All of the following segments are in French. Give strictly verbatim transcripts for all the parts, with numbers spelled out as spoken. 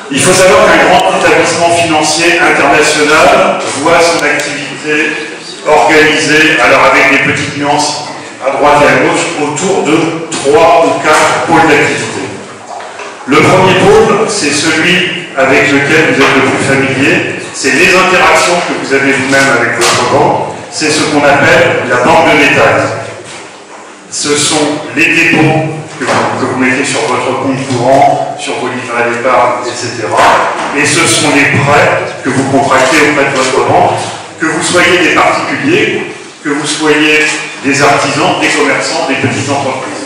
Il faut savoir qu'un grand établissement financier international voit son activité organisée, alors avec des petites nuances à droite et à gauche, autour de trois ou quatre pôles d'activité. Le premier pôle, c'est celui avec lequel vous êtes le plus familier, c'est les interactions que vous avez vous-même avec votre banque, c'est ce qu'on appelle la banque de détail. Ce sont les dépôts que vous, que vous mettez sur votre compte courant, sur vos livrets d'épargne, et cetera. Et ce sont les prêts que vous contractez auprès de votre banque, que vous soyez des particuliers, que vous soyez des artisans, des commerçants, des petites entreprises.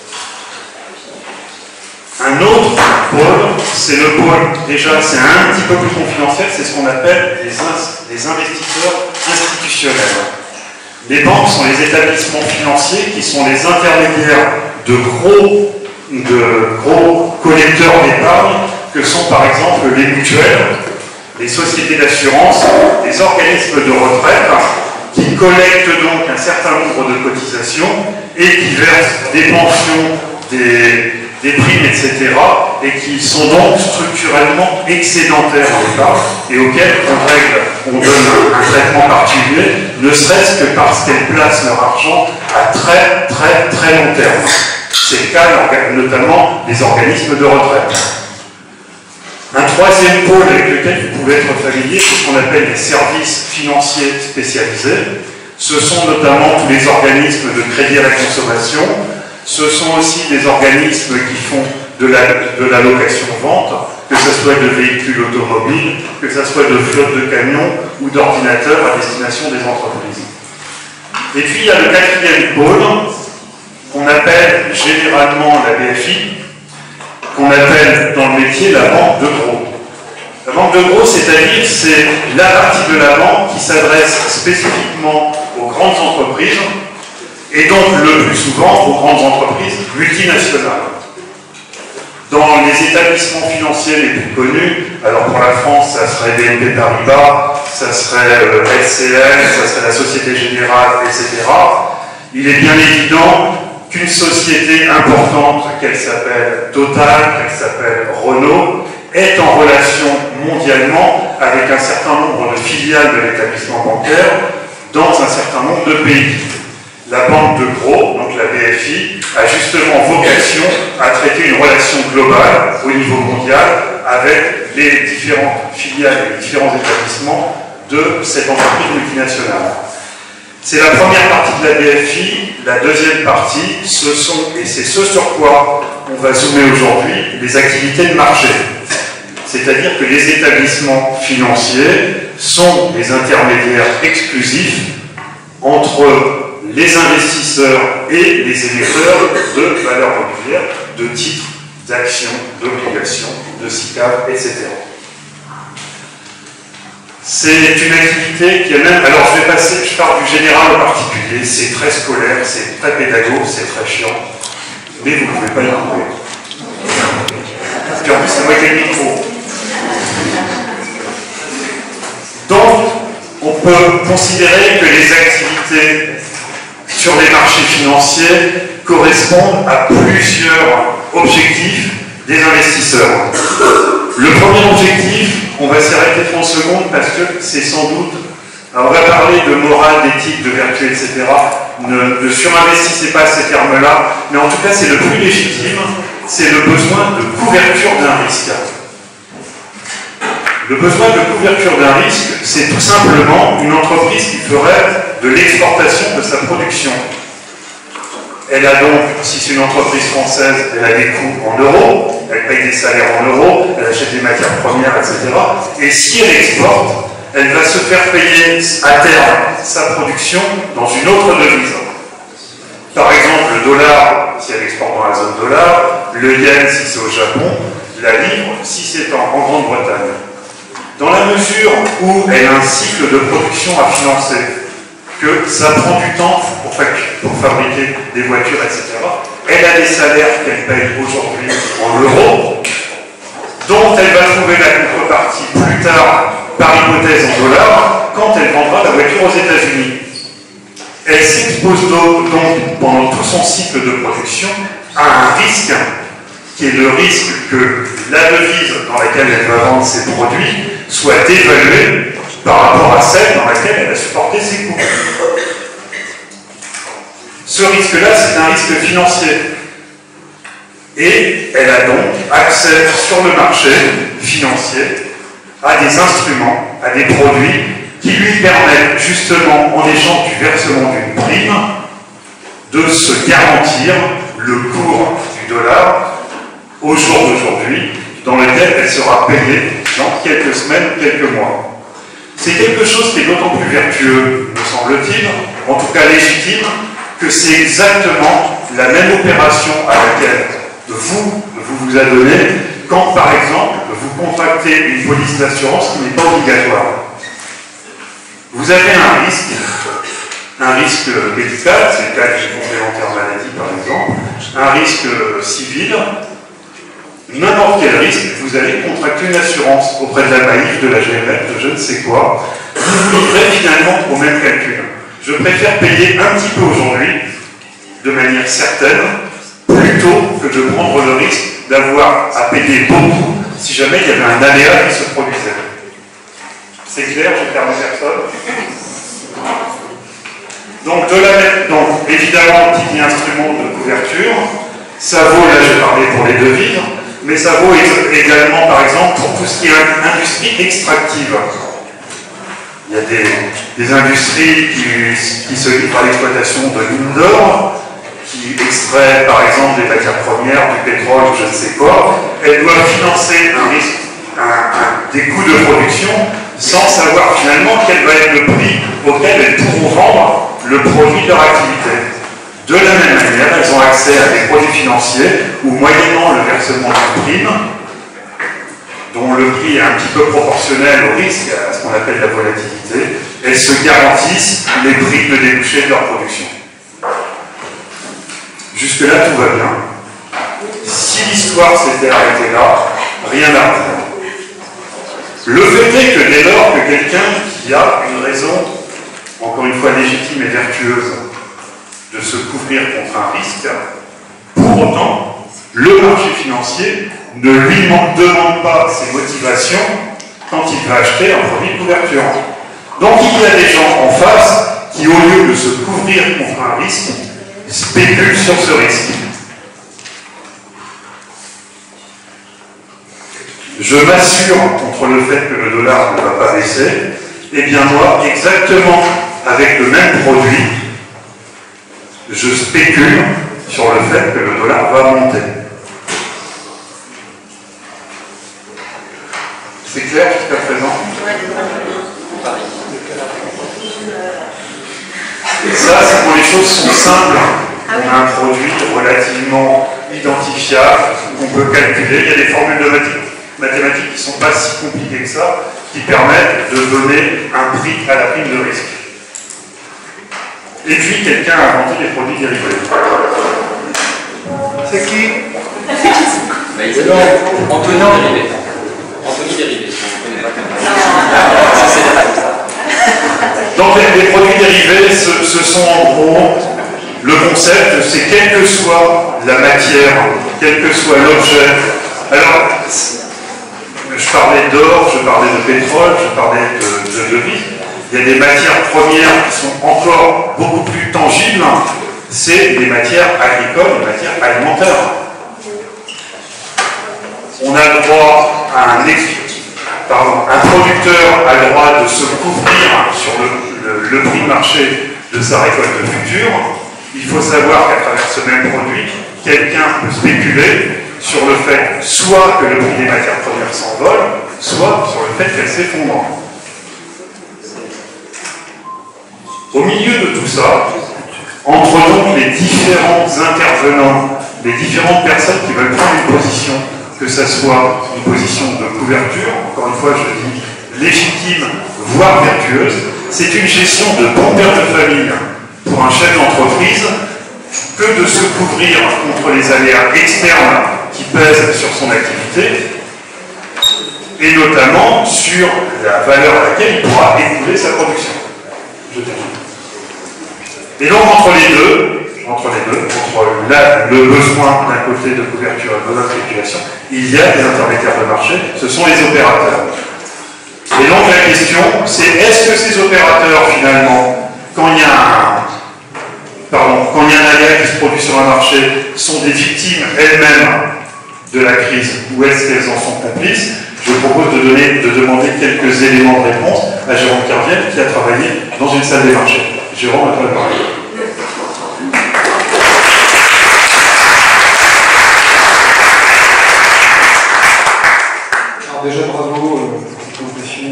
Un autre pôle, c'est le pôle, déjà c'est un petit peu plus confidentiel, c'est ce qu'on appelle les, les investisseurs institutionnels. Les banques sont les établissements financiers qui sont les intermédiaires de gros, de gros collecteurs d'épargne que sont par exemple les mutuelles, les sociétés d'assurance, les organismes de retraite qui collectent donc un certain nombre de cotisations et qui versent des pensions, des, des primes, et cetera et qui sont donc structurellement excédentaires en épargne et auxquels on règle, on donne un, un traitement particulier, ne serait-ce que parce qu'elles placent leur argent à très très très long terme. C'est le cas notamment des organismes de retraite. Un troisième pôle avec lequel vous pouvez être familier, c'est ce qu'on appelle les services financiers spécialisés. Ce sont notamment tous les organismes de crédit à la consommation. Ce sont aussi des organismes qui font de la, de la location-vente, que ce soit de véhicules automobiles, que ce soit de flottes de camions ou d'ordinateurs à destination des entreprises. Et puis il y a le quatrième pôle, qu'on appelle généralement la B F I, qu'on appelle dans le métier la banque de gros. La banque de gros, c'est-à-dire c'est la partie de la banque qui s'adresse spécifiquement aux grandes entreprises et donc le plus souvent aux grandes entreprises multinationales. Dans les établissements financiers les plus connus, alors pour la France, ça serait B N P Paribas, ça serait euh, L C L, ça serait la Société Générale, et cetera. Il est bien évident qu'une société importante, qu'elle s'appelle Total, qu'elle s'appelle Renault, est en relation mondialement avec un certain nombre de filiales de l'établissement bancaire dans un certain nombre de pays. La banque de gros, donc la B F I, a justement vocation à traiter une relation globale au niveau mondial avec les différentes filiales et les différents établissements de cette entreprise multinationale. C'est la première partie de la B F I. La deuxième partie, ce sont, et c'est ce sur quoi on va zoomer aujourd'hui, les activités de marché. C'est-à-dire que les établissements financiers sont des intermédiaires exclusifs entre les investisseurs et les émetteurs de valeurs mobilières, de titres, d'actions, d'obligations, de SICAV, et cetera. C'est une activité qui est même... Alors je vais passer, je pars du général au particulier, c'est très scolaire, c'est très pédago, c'est très chiant, mais vous ne pouvez pas y couper. Puis en plus, c'est moi qui ai le micro. Donc, on peut considérer que les activités sur les marchés financiers correspondent à plusieurs objectifs des investisseurs. Le premier objectif, on va s'arrêter trente secondes parce que c'est sans doute, alors on va parler de morale, d'éthique, de vertu, et cetera. Ne, ne surinvestissez pas ces termes-là, mais en tout cas c'est le plus légitime, c'est le besoin de couverture d'un risque. Le besoin de couverture d'un risque, c'est tout simplement une entreprise qui ferait de l'exportation de sa production. Elle a donc, si c'est une entreprise française, elle a des coûts en euros, elle paye des salaires en euros, elle achète des matières premières, et cetera. Et si elle exporte, elle va se faire payer à terme sa production dans une autre devise. Par exemple, le dollar, si elle exporte dans la zone dollar, le yen, si c'est au Japon, la livre, si c'est en, en Grande-Bretagne. Dans la mesure où elle a un cycle de production à financer, que ça prend du temps pour, pour fabriquer des voitures, et cetera. Elle a des salaires qu'elle paye aujourd'hui en euros, dont elle va trouver la contrepartie plus tard, par hypothèse en dollars, quand elle vendra la voiture aux États-Unis. Elle s'expose donc pendant tout son cycle de production à un risque qui est le risque que la devise dans laquelle elle va vendre ses produits soit dévaluée par rapport à celle dans laquelle elle a supporté ses coûts. Ce risque-là, c'est un risque financier. Et elle a donc accès sur le marché financier à des instruments, à des produits qui lui permettent justement, en échange du versement d'une prime, de se garantir le cours du dollar au jour d'aujourd'hui, dans lequel elle sera payée dans quelques semaines, quelques mois. C'est quelque chose qui est d'autant plus vertueux, me semble-t-il, en tout cas légitime, que c'est exactement la même opération à laquelle vous, vous vous adonnez quand, par exemple, vous contractez une police d'assurance qui n'est pas obligatoire. Vous avez un risque, un risque médical, c'est le cas du complémentaire maladie par exemple, un risque civil, n'importe quel risque, vous allez contracter une assurance auprès de la Maïf, de la G M F, de je ne sais quoi, vous vous livrez finalement au même calcul. Je préfère payer un petit peu aujourd'hui, de manière certaine, plutôt que de prendre le risque d'avoir à payer beaucoup si jamais il y avait un aléa qui se produisait. C'est clair, j'ai perdu personne. Donc, de la même, donc évidemment, qui dit instrument de couverture, ça vaut, là j'ai parlé pour les devises, mais ça vaut également, par exemple, pour tout ce qui est industrie extractive. Il y a des, des industries qui, qui se livrent à l'exploitation de mines d'or, qui extraient, par exemple, des matières premières, du pétrole, je ne sais quoi. Elles doivent financer un risque, un, un, des coûts de production, sans savoir finalement quel va être le prix auquel elles pourront vendre le produit de leur activité. De la même manière, elles ont accès à des produits financiers où, moyennant le versement d'une prime, dont le prix est un petit peu proportionnel au risque, à ce qu'on appelle la volatilité, elles se garantissent les prix de débouché de leur production. Jusque-là, tout va bien. Si l'histoire s'était arrêtée là, rien n'arrêterait. Le fait est que dès lors que quelqu'un qui a une raison, encore une fois légitime et vertueuse, de se couvrir contre un risque, pour autant, le marché financier ne lui demande pas ses motivations quand il va acheter un produit de couverture. Donc il y a des gens en face qui, au lieu de se couvrir contre un risque, spéculent sur ce risque. Je m'assure contre le fait que le dollar ne va pas baisser, et bien moi, exactement avec le même produit, je spécule sur le fait que le dollar va monter. C'est clair jusqu'à présent? Et ça, c'est quand les choses sont simples. On a un produit relativement identifiable, qu'on peut calculer. Il y a des formules de mathématiques qui ne sont pas si compliquées que ça, qui permettent de donner un prix à la prime de risque. Et puis, quelqu'un a inventé des produits dérivés. C'est qui? C'est Anthony Dérivé. Anthony Dérivé. Donc, les, les produits dérivés, ce, ce sont en gros, le concept, c'est quelle que soit la matière, quel que soit l'objet. Alors, je parlais d'or, je parlais de pétrole, je parlais de, de devises. Il y a des matières premières qui sont encore beaucoup plus tangibles, c'est des matières agricoles, des matières alimentaires. On a le droit à un, pardon, un producteur a le droit de se couvrir sur le, le, le prix de marché de sa récolte future. Il faut savoir qu'à travers ce même produit, quelqu'un peut spéculer sur le fait soit que le prix des matières premières s'envole, soit sur le fait qu'elles s'effondrent. Au milieu de tout ça, entre donc les différents intervenants, les différentes personnes qui veulent prendre une position, que ce soit une position de couverture, encore une fois je dis légitime, voire vertueuse, c'est une gestion de bon père de famille pour un chef d'entreprise que de se couvrir contre les aléas externes qui pèsent sur son activité et notamment sur la valeur à laquelle il pourra écouler sa production. Je termine. Et donc entre les deux, entre les deux, entre la, le besoin d'un côté de couverture et le besoin de spéculation, il y a des intermédiaires de marché, ce sont les opérateurs. Et donc la question, c'est est-ce que ces opérateurs, finalement, quand il y a un, pardon, quand il y a un aléa qui se produit sur un marché, sont des victimes elles-mêmes de la crise, ou est-ce qu'elles en sont complices? Je vous propose de, donner, de demander quelques éléments de réponse à Jérôme Kerviel, qui a travaillé dans une salle des marchés. Jérôme, à toi la parole. Alors déjà, bravo euh, pour cette présentation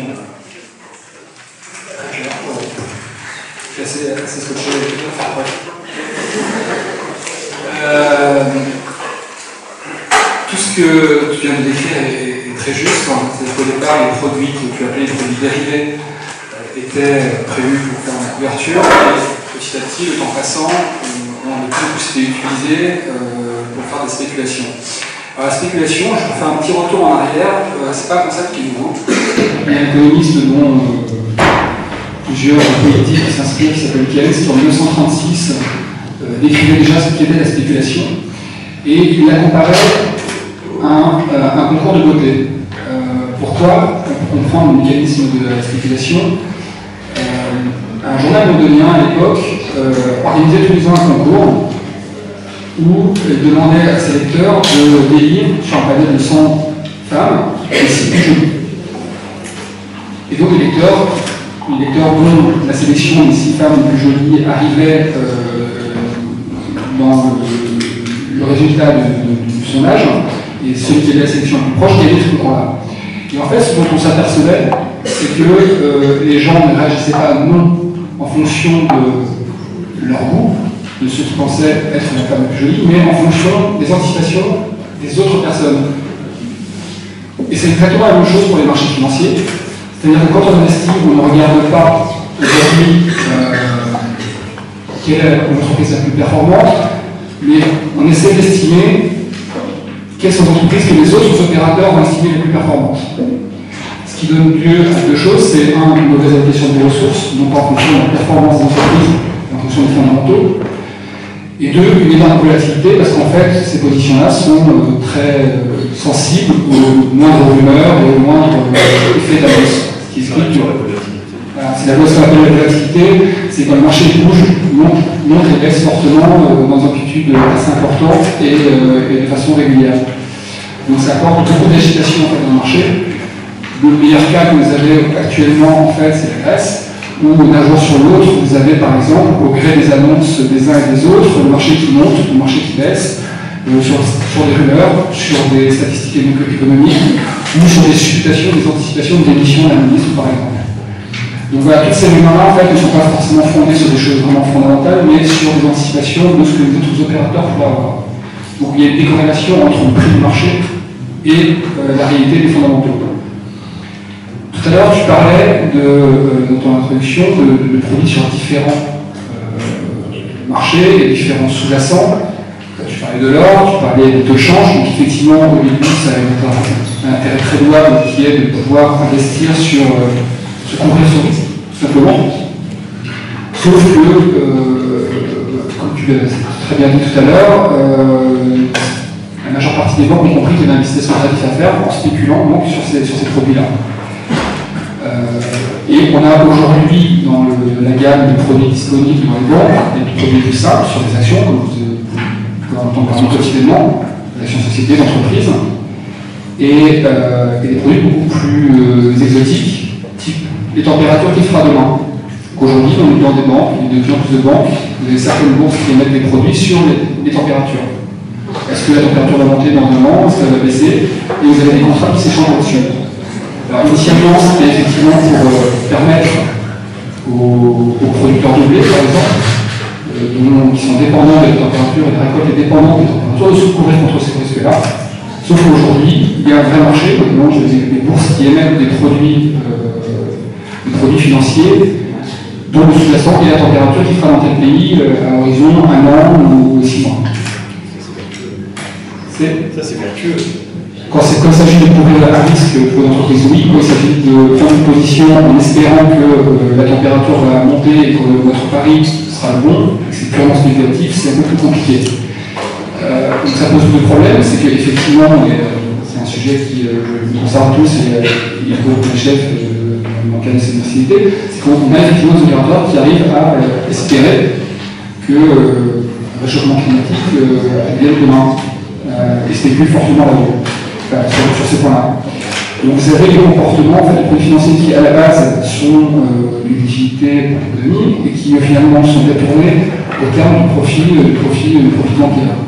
très claire. Je suis assez, assez scotché avec le euh, Tout ce que tu viens de décrire est, est très juste. Hein. C'est qu'au départ, les produits que tu appelais les produits dérivés euh, étaient prévus pour faire la couverture. Et petit à petit, le temps passant, on a de plus en plus été utilisé euh, pour faire des spéculations. Alors, la spéculation, je vous fais un petit retour en arrière, euh, c'est pas un concept qui est nouveau. Il y a un économiste dont euh, plusieurs politiques qui s'inspirent, qui s'appelle Keynes, qui en mille neuf cent trente-six euh, décrivait déjà ce qu'était la spéculation. Et il la comparait à un, euh, un concours de beauté. Euh, pourquoi? Pour comprendre le mécanisme de la spéculation, euh, un journal londonien à l'époque euh, organisait tous les ans un concours où il demandait à ses lecteurs de d'élire sur un panel de cent femmes les six plus jolies. Et donc les lecteurs, les lecteurs dont la sélection des six femmes les plus jolies arrivait euh, dans le, le résultat de, de, du sondage, et celui qui avait la sélection la plus proche gagnait ce concours-là. Et en fait, ce dont on s'apercevait, c'est que euh, les gens ne réagissaient pas non en fonction de leur goût, de ceux qui pensaient être la femme la plus jolie, mais en fonction des anticipations des autres personnes. Et c'est exactement la même chose pour les marchés financiers. C'est-à-dire que quand on investit, on ne regarde pas aujourd'hui euh, quelle est l'entreprise la plus performante, mais on essaie d'estimer quelles sont les entreprises que les autres opérateurs vont estimer les plus performantes. Ce qui donne lieu à deux choses, c'est un, une mauvaise allocation des ressources, non pas en fonction de la performance des entreprises, mais en fonction des fondamentaux. Et deux, une énorme volatilité, parce qu'en fait, ces positions-là sont euh, très euh, sensibles aux moindres rumeurs et aux moindres euh, effets de la bourse. Ce qui explique que voilà, si la bourse appelle la volatilité, c'est quand le marché bouge, monte, monte et baisse fortement euh, dans une amplitude assez importante et, euh, et de façon régulière. Donc ça apporte beaucoup d'agitation en fait, dans le marché. Le meilleur cas que vous avez actuellement, en fait, c'est la Grèce, où d'un jour sur l'autre, vous avez par exemple, au gré des annonces des uns et des autres, le marché qui monte, le marché qui baisse, euh, sur, sur des rumeurs, sur des statistiques économiques, ou sur des supputations, des anticipations de démission d'un ministre, par exemple. Donc voilà, toutes ces rumeurs-là, en fait, ne sont pas forcément fondées sur des choses vraiment fondamentales, mais sur des anticipations de ce que les autres opérateurs pourraient avoir. Donc il y a une décorrélation entre le prix du marché et euh, la réalité des fondamentaux. Tout à l'heure, tu parlais de, euh, dans ton introduction de, de produits sur différents euh, marchés et différents sous-jacents. Tu parlais de l'or, tu parlais de taux de change, donc effectivement, au début, ça a un intérêt très louable qui est de pouvoir investir sur, euh, se couvrir sur risque, tout simplement. Sauf que, euh, comme tu l'as très bien dit tout à l'heure, euh, la majeure partie des banques ont compris qu'il y avait un business alternatif à faire en spéculant donc, sur ces, sur ces produits-là. Euh, et on a aujourd'hui dans le, la gamme de produits disponibles dans les banques des produits plus simples sur des actions, comme vous pouvez entendre parler quotidiennement, des actions de société, d'entreprise, et, euh, et des produits beaucoup plus euh, exotiques, type les températures qu'il fera demain. Aujourd'hui, dans le dans des banques, il y a de plus en plus de banques, vous avez certaines bourses qui émettent des produits sur les, les températures. Est-ce que la température va monter dans un an, est-ce qu'elle va baisser? Et vous avez des contrats qui s'échangent dessus. Alors initialement, c'était effectivement pour euh, permettre aux, aux producteurs de blé, par exemple, euh, dont, qui sont dépendants de la température et de la récolte est dépendante des températures, de se couvrir contre ces risques-là. Sauf qu'aujourd'hui, il y a un vrai marché, notamment je des, des bourses qui émettent des produits, euh, des produits financiers, dont le sous-jacent et la température qui fera dans tel pays euh, à horizon un an ou six mois. Ça, c'est vertueux. Quand il s'agit de couvrir un risque pour une entreprise, oui. Quand il s'agit de prendre une position en espérant que euh, la température va monter et que notre pari sera le bon, et que c'est c'est purement spéculatif, c'est un peu plus compliqué. Euh, donc ça pose deux problèmes, c'est qu'effectivement, c'est un sujet qui euh, nous concerne tous et il faut que les chefs euh, dans le cadre de cette facilité, c'est qu'on a effectivement des opérateurs qui arrivent à euh, espérer que euh, le réchauffement climatique euh, advienne demain euh, et spécule fortement là-haut, enfin, sur, sur ces points-là. Donc vous avez des comportements, en fait, des produits financiers qui à la base sont euh, une utilité pour l'économie et qui finalement sont détournés au terme du profit, du profit, du profit bancaire.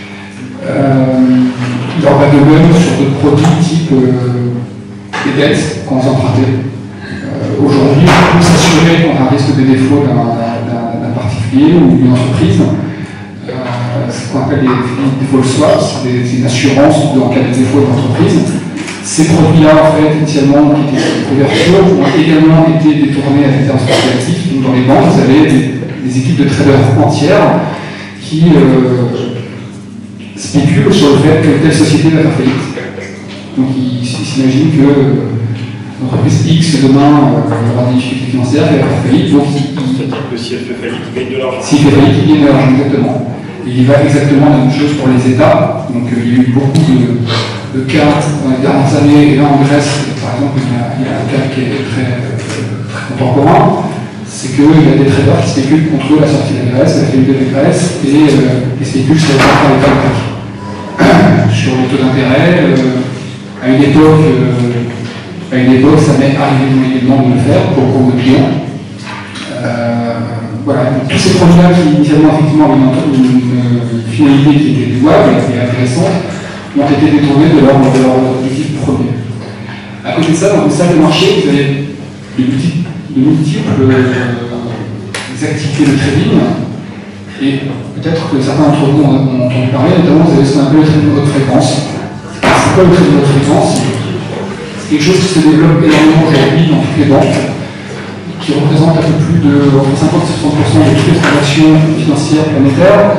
Euh, il en va de même sur d'autres produits type euh, des dettes quand vous empruntez. Euh, Aujourd'hui, on peut s'assurer qu'on a un risque de défaut d'un particulier ou d'une entreprise. Euh, c'est ce qu'on appelle des default swaps, c'est une assurance en cas de défaut de l'entreprise. Ces produits-là, en fait, initialement, qui étaient de couverture, ont également été détournés à des termes spéculatifs. Donc, dans les banques, vous avez des, des équipes de traders entières qui euh, spéculent sur le fait que telle société va faire faillite. Donc, ils s'imaginent que l'entreprise X, demain, euh, aura des difficultés financières, elle va faire faillite. Donc, c'est-à-dire que si elle fait faillite, il gagne de l'argent. Si elle fait faillite, il gagne de l'argent, exactement. Et il va exactement la même chose pour les États. Donc, euh, il y a eu beaucoup de. de cas dans les dernières années, et là en Grèce, par exemple, il y a, il y a un cas qui est très, très contemporain, c'est qu'il y a des traders qui spéculent contre la sortie de la Grèce, la faillite de la Grèce, et euh, ils spéculent sur les taux d'intérêt. Sur les taux d'intérêt, euh, à une époque, euh, à une époque, ça m'est arrivé immédiatement de le faire pour beaucoup de clients. Euh, voilà, donc, tous ces produits-là qui initialement effectivement avaient une, une, une finalité qui était louable et intéressante, ont été détournés de leur, de leur objectif premier. À côté de ça, dans une salle de marché, vous avez de multiples, de multiples euh, activités de trading, et peut-être que certains d'entre vous ont entendu parler, notamment vous avez ce qu'on appelle le trading de haute fréquence. C'est quoi le trading de haute fréquence? C'est quelque chose qui se développe énormément aujourd'hui dans toutes les banques, qui représente un peu plus de entre cinquante et soixante pour cent de toutes les transactions financières planétaires,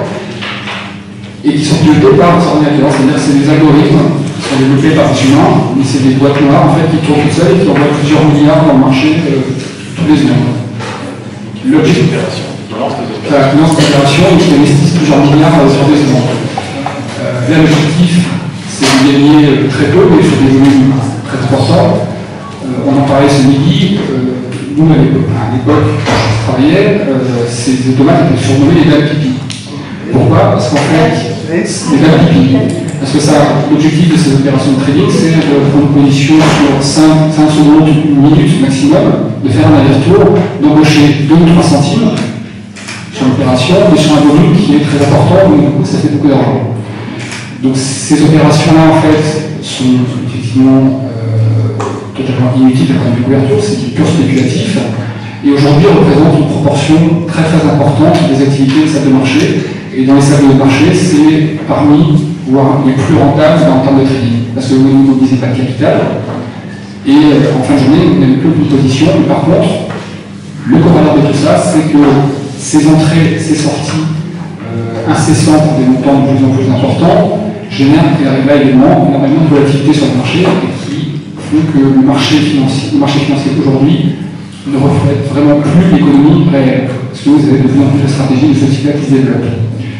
et qui sont pilotés par des ordinateurs, c'est-à-dire que c'est des algorithmes qui sont développés par des humains, mais c'est des boîtes noires en fait qui tournent tout seules et qui envoient plusieurs milliards dans le marché euh, tous les ans. L'objectif d'opération, qui lance des opérations et qui investissent plusieurs milliards sur des ans. Euh, là, l'objectif, c'est de gagner très peu, mais sur des volumes très importants. Euh, on en parlait ce midi. Euh, nous, à l'époque, quand je travaillais, euh, ces automates étaient surnommés les dames pipi. Pourquoi? Parce qu'en fait, les dames pipi. Parce que l'objectif de ces opérations de trading, c'est de prendre position sur cinq secondes, une minute maximum, de faire un aller-retour, d'embaucher deux ou trois centimes sur l'opération, mais sur un volume qui est très important, donc du coup, ça fait beaucoup d'argent. Donc ces opérations-là, en fait, sont effectivement euh, totalement inutiles d'un point de vue couverture, c'est du pur spéculatif. Et aujourd'hui, on représente une proportion très très importante des activités de salles de marché. Et dans les salles de marché, c'est parmi, voire les plus rentables en termes de trading. Parce que vous ne mobilisez pas de capital. Et euh, en fin de journée, vous n'avez plus aucune position. Mais par contre, le corollaire de tout ça, c'est que ces entrées, ces sorties euh, incessantes pour des montants de plus en plus importants génèrent là également énormément de volatilité sur le marché et qui font que le marché financier, le marché financier aujourd'hui ne reflète vraiment plus l'économie réelle. Parce que vous avez de plus en plus de stratégies de ce type-là qui se développent.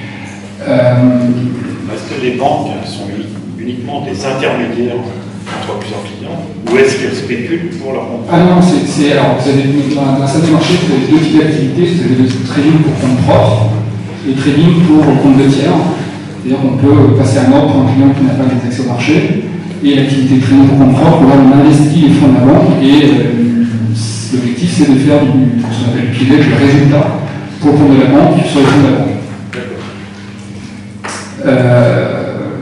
Euh, est-ce que les banques sont uniquement des intermédiaires entre plusieurs clients ou est-ce qu'elles spéculent pour leur compte? Ah non, c'est alors vous avez dans la salle de marché, vous avez deux types d'activités. Vous avez le trading pour compte propre et trading pour compte de tiers. C'est-à-dire qu'on peut passer un ordre pour un client qui n'a pas d'accès au marché. Et l'activité trading pour compte propre, là on investit les fonds de la banque et euh, l'objectif c'est de faire du, ce qu'on appelle piloter le résultat pour le compte de la banque sur les fonds de la banque. Euh,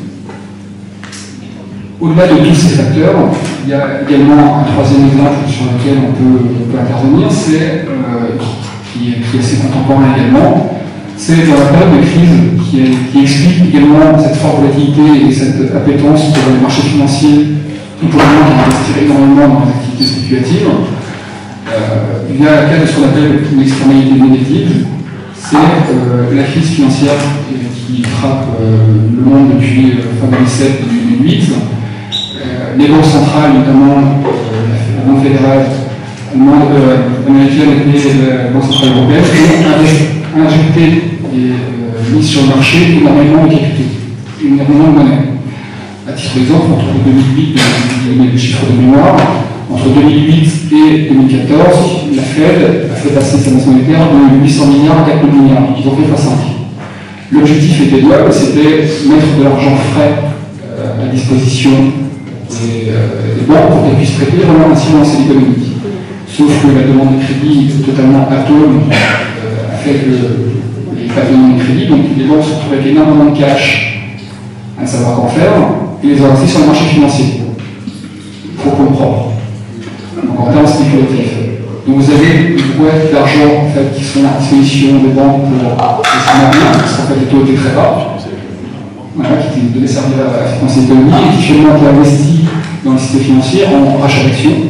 Au-delà de tous ces facteurs, il y a également un troisième exemple sur lequel on peut, on peut intervenir, c'est euh, qui, qui est assez contemporain également, c'est dans la période de crise qui, est, qui explique également cette forte volatilité et cette appétence pour les marchés financiers, tout pour les gens qui investissent énormément dans les activités spéculatives. Euh, il y a un cas de ce qu'on appelle une externalité négative, c'est euh, la crise financière qui frappe euh, le monde depuis euh, fin deux mille sept et deux mille huit. Euh, les banques centrales, notamment euh, la Banque fédérale allemande, euh, américaine et la Banque centrale européenne, ont injecté et euh, mis sur le marché énormément de capitaux, énormément de monnaie. À titre d'exemple, entre deux mille huit, je vais donner des chiffres de mémoire, entre deux mille huit et deux mille quatorze, la Fed a fait passer sa masse monétaire de huit cents milliards à quatre mille milliards, ils ont fait fois cinq. L'objectif était double, c'était mettre de l'argent frais euh, à disposition des, euh, des banques pour qu'elles puissent prêter et vraiment ainsi lancer l'économie. Sauf que la demande de crédit totalement atone euh, a fait que il n'y a pas de demande de crédit, donc les banques se retrouvent avec énormément de cash à ne savoir qu'en faire, et les ont investis sur le marché financier. Faut comprendre. Donc en termes spéculatifs. Donc vous avez une boîte d'argent en fait, qui sont à disposition des banques pour essayer de rien, parce qu'en fait les taux étaient très bas, voilà, qui devaient servir à financer l'économie et qui finalement étaient investis dans le système financier en rachat d'actions,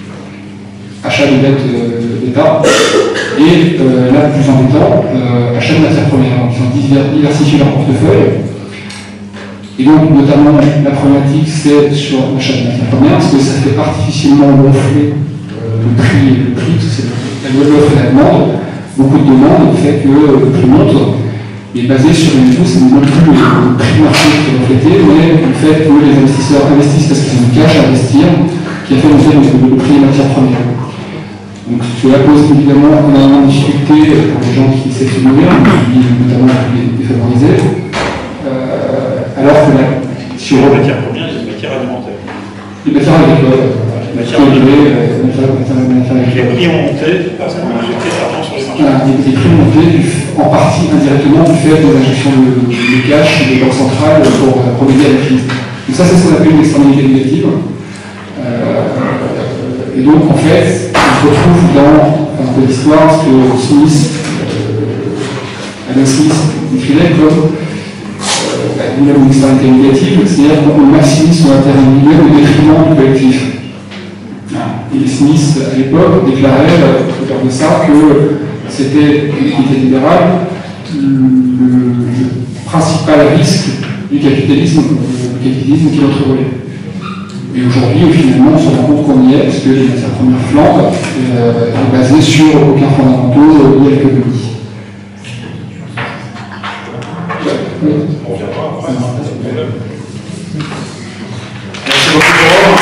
achat de dettes euh, d'État, et euh, là, le plus embêtant, euh, achat de matières premières. Donc, ils ont diversifié leur portefeuille. Et donc, notamment, la problématique, c'est sur l'achat de matières premières, parce que ça fait artificiellement gonfler euh, le prix, le prix, parce que c'est la loi de l'offre et la demande. Beaucoup de demandes fait que le prix monte, et basé sur une chose, c'est non plus le prix du marché qui est reflété, mais le fait que les investisseurs investissent parce qu'ils ont du cash à investir, qui a fait monter le, le prix des matières premières. Donc cela pose évidemment énormément de difficultés pour les gens qui essaient de se nourrir, notamment les défavorisés. Euh, alors que la, sur les matières premières, les matières alimentaires. Les matières agricoles. Les matières agricoles. Les prix ont monté parce qu'on a injecté de l'argent sur les marchés. Voilà, les, les prix ont monté en partie indirectement du fait de l'injection de, de cash des banques centrales pour remédier à la crise. Donc ça, c'est ce qu'on appelle une externalité négative. Euh, et donc, en fait, on se retrouve dans un peu l'histoire ce que Smith, euh, Adam Smith décrivait comme euh, une externalité négative, c'est-à-dire qu'on maximise son intérêt individuel au détriment du collectif. Et Smith, à l'époque, déclarait, autour de ça, que c'était l'équité libérale le, le principal risque du capitalisme, du capitalisme qui l'entrevolait. Et aujourd'hui, finalement, on se rend compte qu'on y est, parce que les matières premières flambent, euh, est basée sur aucun fondamental lié à l'économie. On reviendra après. Merci beaucoup, Jérôme.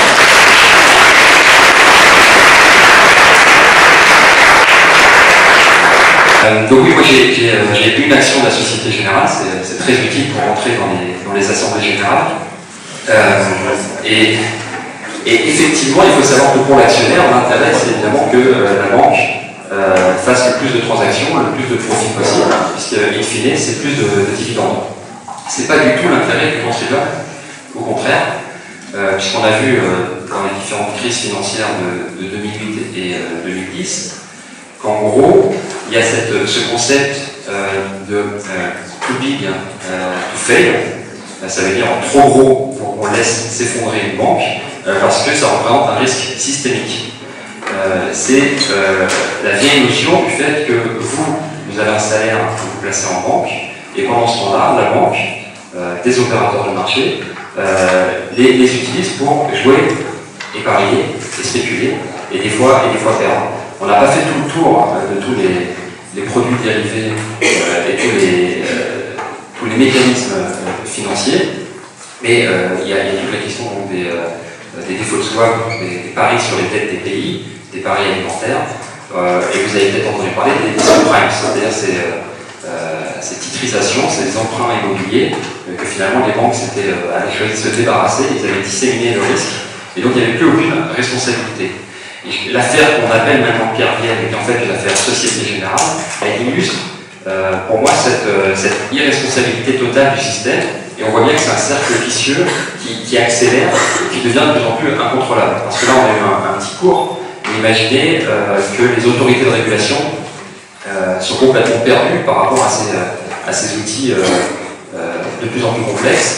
Euh, donc oui, moi j'ai euh, une action de la Société Générale, c'est très utile pour rentrer dans les, dans les assemblées générales. Euh, et, et effectivement, il faut savoir que pour l'actionnaire, l'intérêt c'est évidemment que euh, la banque euh, fasse le plus de transactions, le plus de profits possible, puisque in fine c'est plus de, de dividendes. C'est pas du tout l'intérêt du contribuable, au contraire, euh, puisqu'on a vu euh, dans les différentes crises financières de, de deux mille huit et euh, deux mille dix, qu'en gros, il y a cette, ce concept euh, de euh, too big euh, to fail. Ça veut dire trop gros pour qu'on laisse s'effondrer une banque, euh, parce que ça représente un risque systémique. Euh, C'est euh, la vieille notion du fait que vous, vous avez un salaire que vous placez en banque, et pendant ce temps-là, la banque, euh, des opérateurs de marché, euh, les, les utilisent pour jouer, épargner et spéculer, et des fois, et des fois perdre. On n'a pas fait tout le tour euh, de tous les, les produits dérivés euh, et tous les, euh, tous les mécanismes euh, financiers, mais euh, il y, y a toute la question donc, des, euh, des défauts de swap, des, des paris sur les dettes des pays, des paris alimentaires, euh, et vous avez peut-être entendu parler des, des subprimes, c'est-à-dire ces, euh, ces titrisations, ces emprunts immobiliers, euh, que finalement les banques euh, avaient choisi de se débarrasser, ils avaient disséminé le risque, et donc il n'y avait plus aucune responsabilité. L'affaire qu'on appelle maintenant Pierre Vienne, et qui en fait est l'affaire Société Générale, elle illustre euh, pour moi cette, euh, cette irresponsabilité totale du système, et on voit bien que c'est un cercle vicieux qui, qui accélère et qui devient de plus en plus incontrôlable. Parce que là on a eu un, un petit cours, mais imaginez euh, que les autorités de régulation euh, sont complètement perdues par rapport à ces, euh, à ces outils euh, euh, de plus en plus complexes,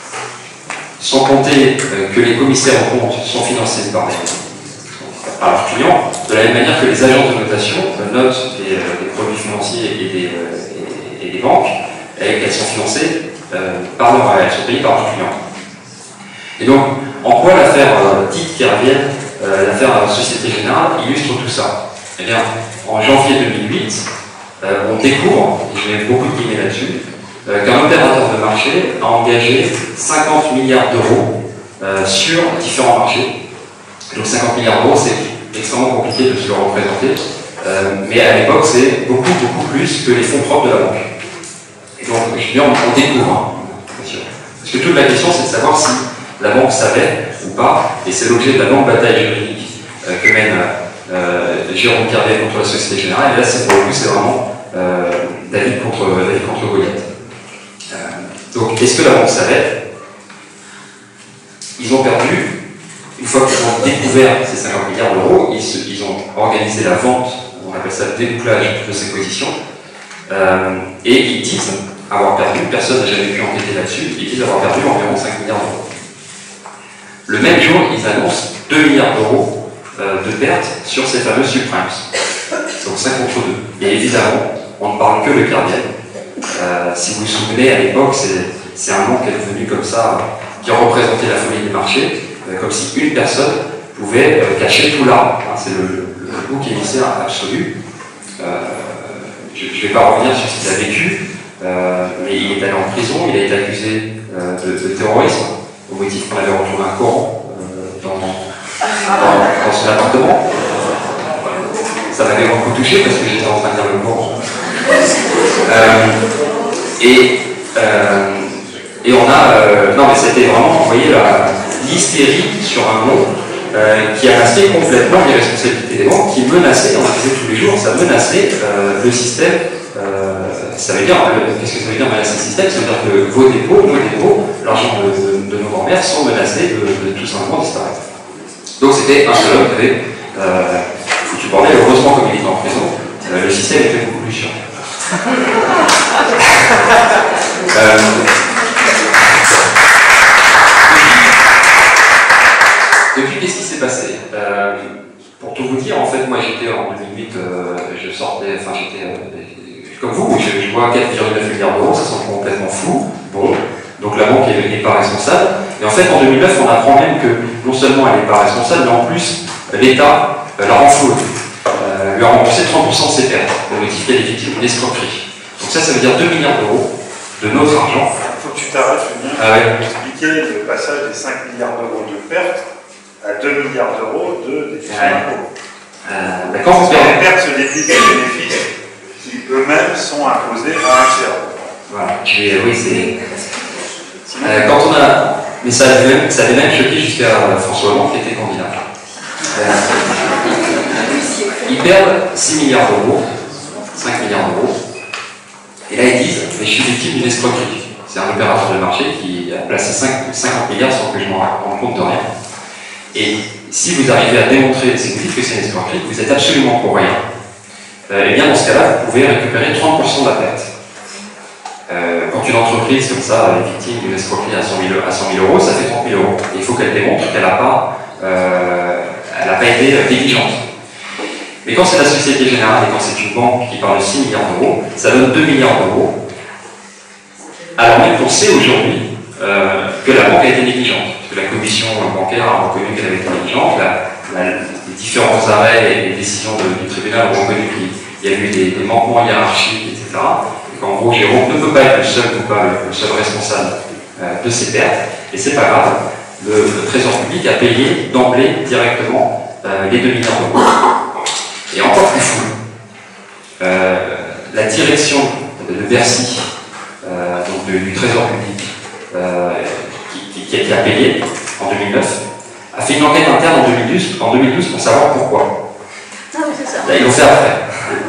sans compter euh, que les commissaires aux comptes sont financés par des par leurs clients, de la même manière que les agences de notation notent des, euh, des produits financiers et des, euh, et, et des banques, et qu'elles sont financées euh, par leurs, elles sont payées par leurs clients. Et donc, en quoi l'affaire euh, dite Kerviel, euh, l'affaire Société Générale, illustre tout ça? Eh bien, en janvier deux mille huit, euh, on découvre, et je mets beaucoup de guillemets là-dessus, euh, qu'un opérateur de marché a engagé cinquante milliards d'euros euh, sur différents marchés. Donc cinquante milliards d'euros, c'est extrêmement compliqué de se le représenter, euh, mais à l'époque, c'est beaucoup, beaucoup plus que les fonds propres de la banque. Et donc, je dis, on, on découvre, hein, bien sûr. Parce que toute la question, c'est de savoir si la banque savait ou pas, et c'est l'objet de la longue bataille juridique euh, que mène euh, Jérôme Kerviel contre la Société Générale, et là, c'est pour le coup, c'est vraiment euh, David contre, David contre Goliath. Euh, donc, est-ce que la banque savait? Ils ont perdu. Une fois qu'ils ont découvert ces cinquante milliards d'euros, ils, ils ont organisé la vente, on appelle ça le découplage de ces positions, euh, et ils disent avoir perdu, personne n'a jamais pu enquêter là-dessus, ils disent avoir perdu environ cinq milliards d'euros. Le même jour, ils annoncent deux milliards d'euros euh, de pertes sur ces fameux subprimes. Donc cinq contre deux. Et évidemment, on ne parle que de Kerviel. Euh, si vous vous souvenez, à l'époque, c'est un nom qui est devenu comme ça, qui représentait la folie des marchés, comme si une personne pouvait euh, cacher tout l'arbre. Hein, c'est le, le, le bouc émissaire absolu. Euh, je ne vais pas revenir sur ce qu'il a vécu, euh, mais il est allé en prison, il a été accusé euh, de, de terrorisme, au motif qu'on avait retrouvé un Coran euh, dans, dans, dans son appartement. Ça m'avait beaucoup touché parce que j'étais en train de lire le Coran. Euh, et, euh, et on a... Euh, non mais c'était vraiment, vous voyez, la l'hystérie sur un mot euh, qui a masqué complètement les responsabilités des banques, qui menaçait, on le disait tous les jours, ça menaçait euh, le système. Euh, ça veut dire, qu'est-ce que ça veut dire menacer le système? Ça veut dire que vos dépôts, nos dépôts, l'argent de, de, de nos grands-mères sont menacés de, de tout simplement disparaître. Donc c'était un seul homme qui avait euh, foutu bordel. Heureusement, comme il était en prison, euh, le système était beaucoup plus sûr. euh, Depuis, qu'est-ce qui s'est passé? euh, Pour tout vous dire, en fait, moi j'étais en deux mille huit, euh, je sortais, enfin j'étais euh, comme vous, je, je vois quatre virgule neuf milliards d'euros, ça semble complètement fou. Bon, donc la banque n'est pas responsable. Et en fait, en deux mille neuf, on apprend même que non seulement elle n'est pas responsable, mais en plus, l'État euh, la rend fausse, euh, lui a remboursé trente pour cent de ses pertes, au motif qu'elle est victime d'une escroquerie. Donc ça, ça veut dire deux milliards d'euros de notre argent. Il faut que tu t'arrêtes, Julien, ah ouais. pour expliquer le passage des cinq milliards d'euros de pertes à deux milliards d'euros de déficit d'impôt. Euh, ben quand les pertes se déplient des bénéfices qui eux-mêmes sont imposés à un tiers. Voilà, oui, c'est. Euh, quand on a. Mais ça avait même, ça avait même choqué jusqu'à François Hollande qui était candidat. Euh, ils perdent six milliards d'euros, cinq milliards d'euros, et là ils disent mais je suis victime d'une escroquerie. C'est un opérateur de marché qui a placé cinquante milliards sans que je m'en rende compte de rien. Et si vous arrivez à démontrer, si vous dites que c'est une escroquerie, que vous êtes absolument pour rien, euh, et bien dans ce cas-là, vous pouvez récupérer trente pour cent de la perte. Euh, quand une entreprise comme ça est victime d'une escroquerie à cent mille euros, ça fait trente mille euros. Et il faut qu'elle démontre qu'elle n'a pas, euh, elle n'a pas été négligente. Mais quand c'est la Société Générale et quand c'est une banque qui parle de six milliards d'euros, ça donne deux milliards d'euros. Alors même qu'on sait aujourd'hui euh, que la banque a été négligente. La commission bancaire a reconnu qu'elle avait été négligente, la, la, les différents arrêts et les décisions de, du tribunal ont reconnu qu'il y a eu des, des manquements hiérarchiques, et cetera. Et qu'en gros, Jérôme ne peut pas être le seul coupable, le seul responsable euh, de ces pertes, et c'est pas grave. Le, le Trésor public a payé d'emblée directement euh, les deux milliards d'euros. Et encore plus fou, euh, la direction de Bercy, euh, donc de, du Trésor public, euh, qui a payé en deux mille neuf, a fait une enquête interne en deux mille douze, en deux mille douze pour savoir pourquoi. Non, mais c'est ça. Là, ils l'ont fait après.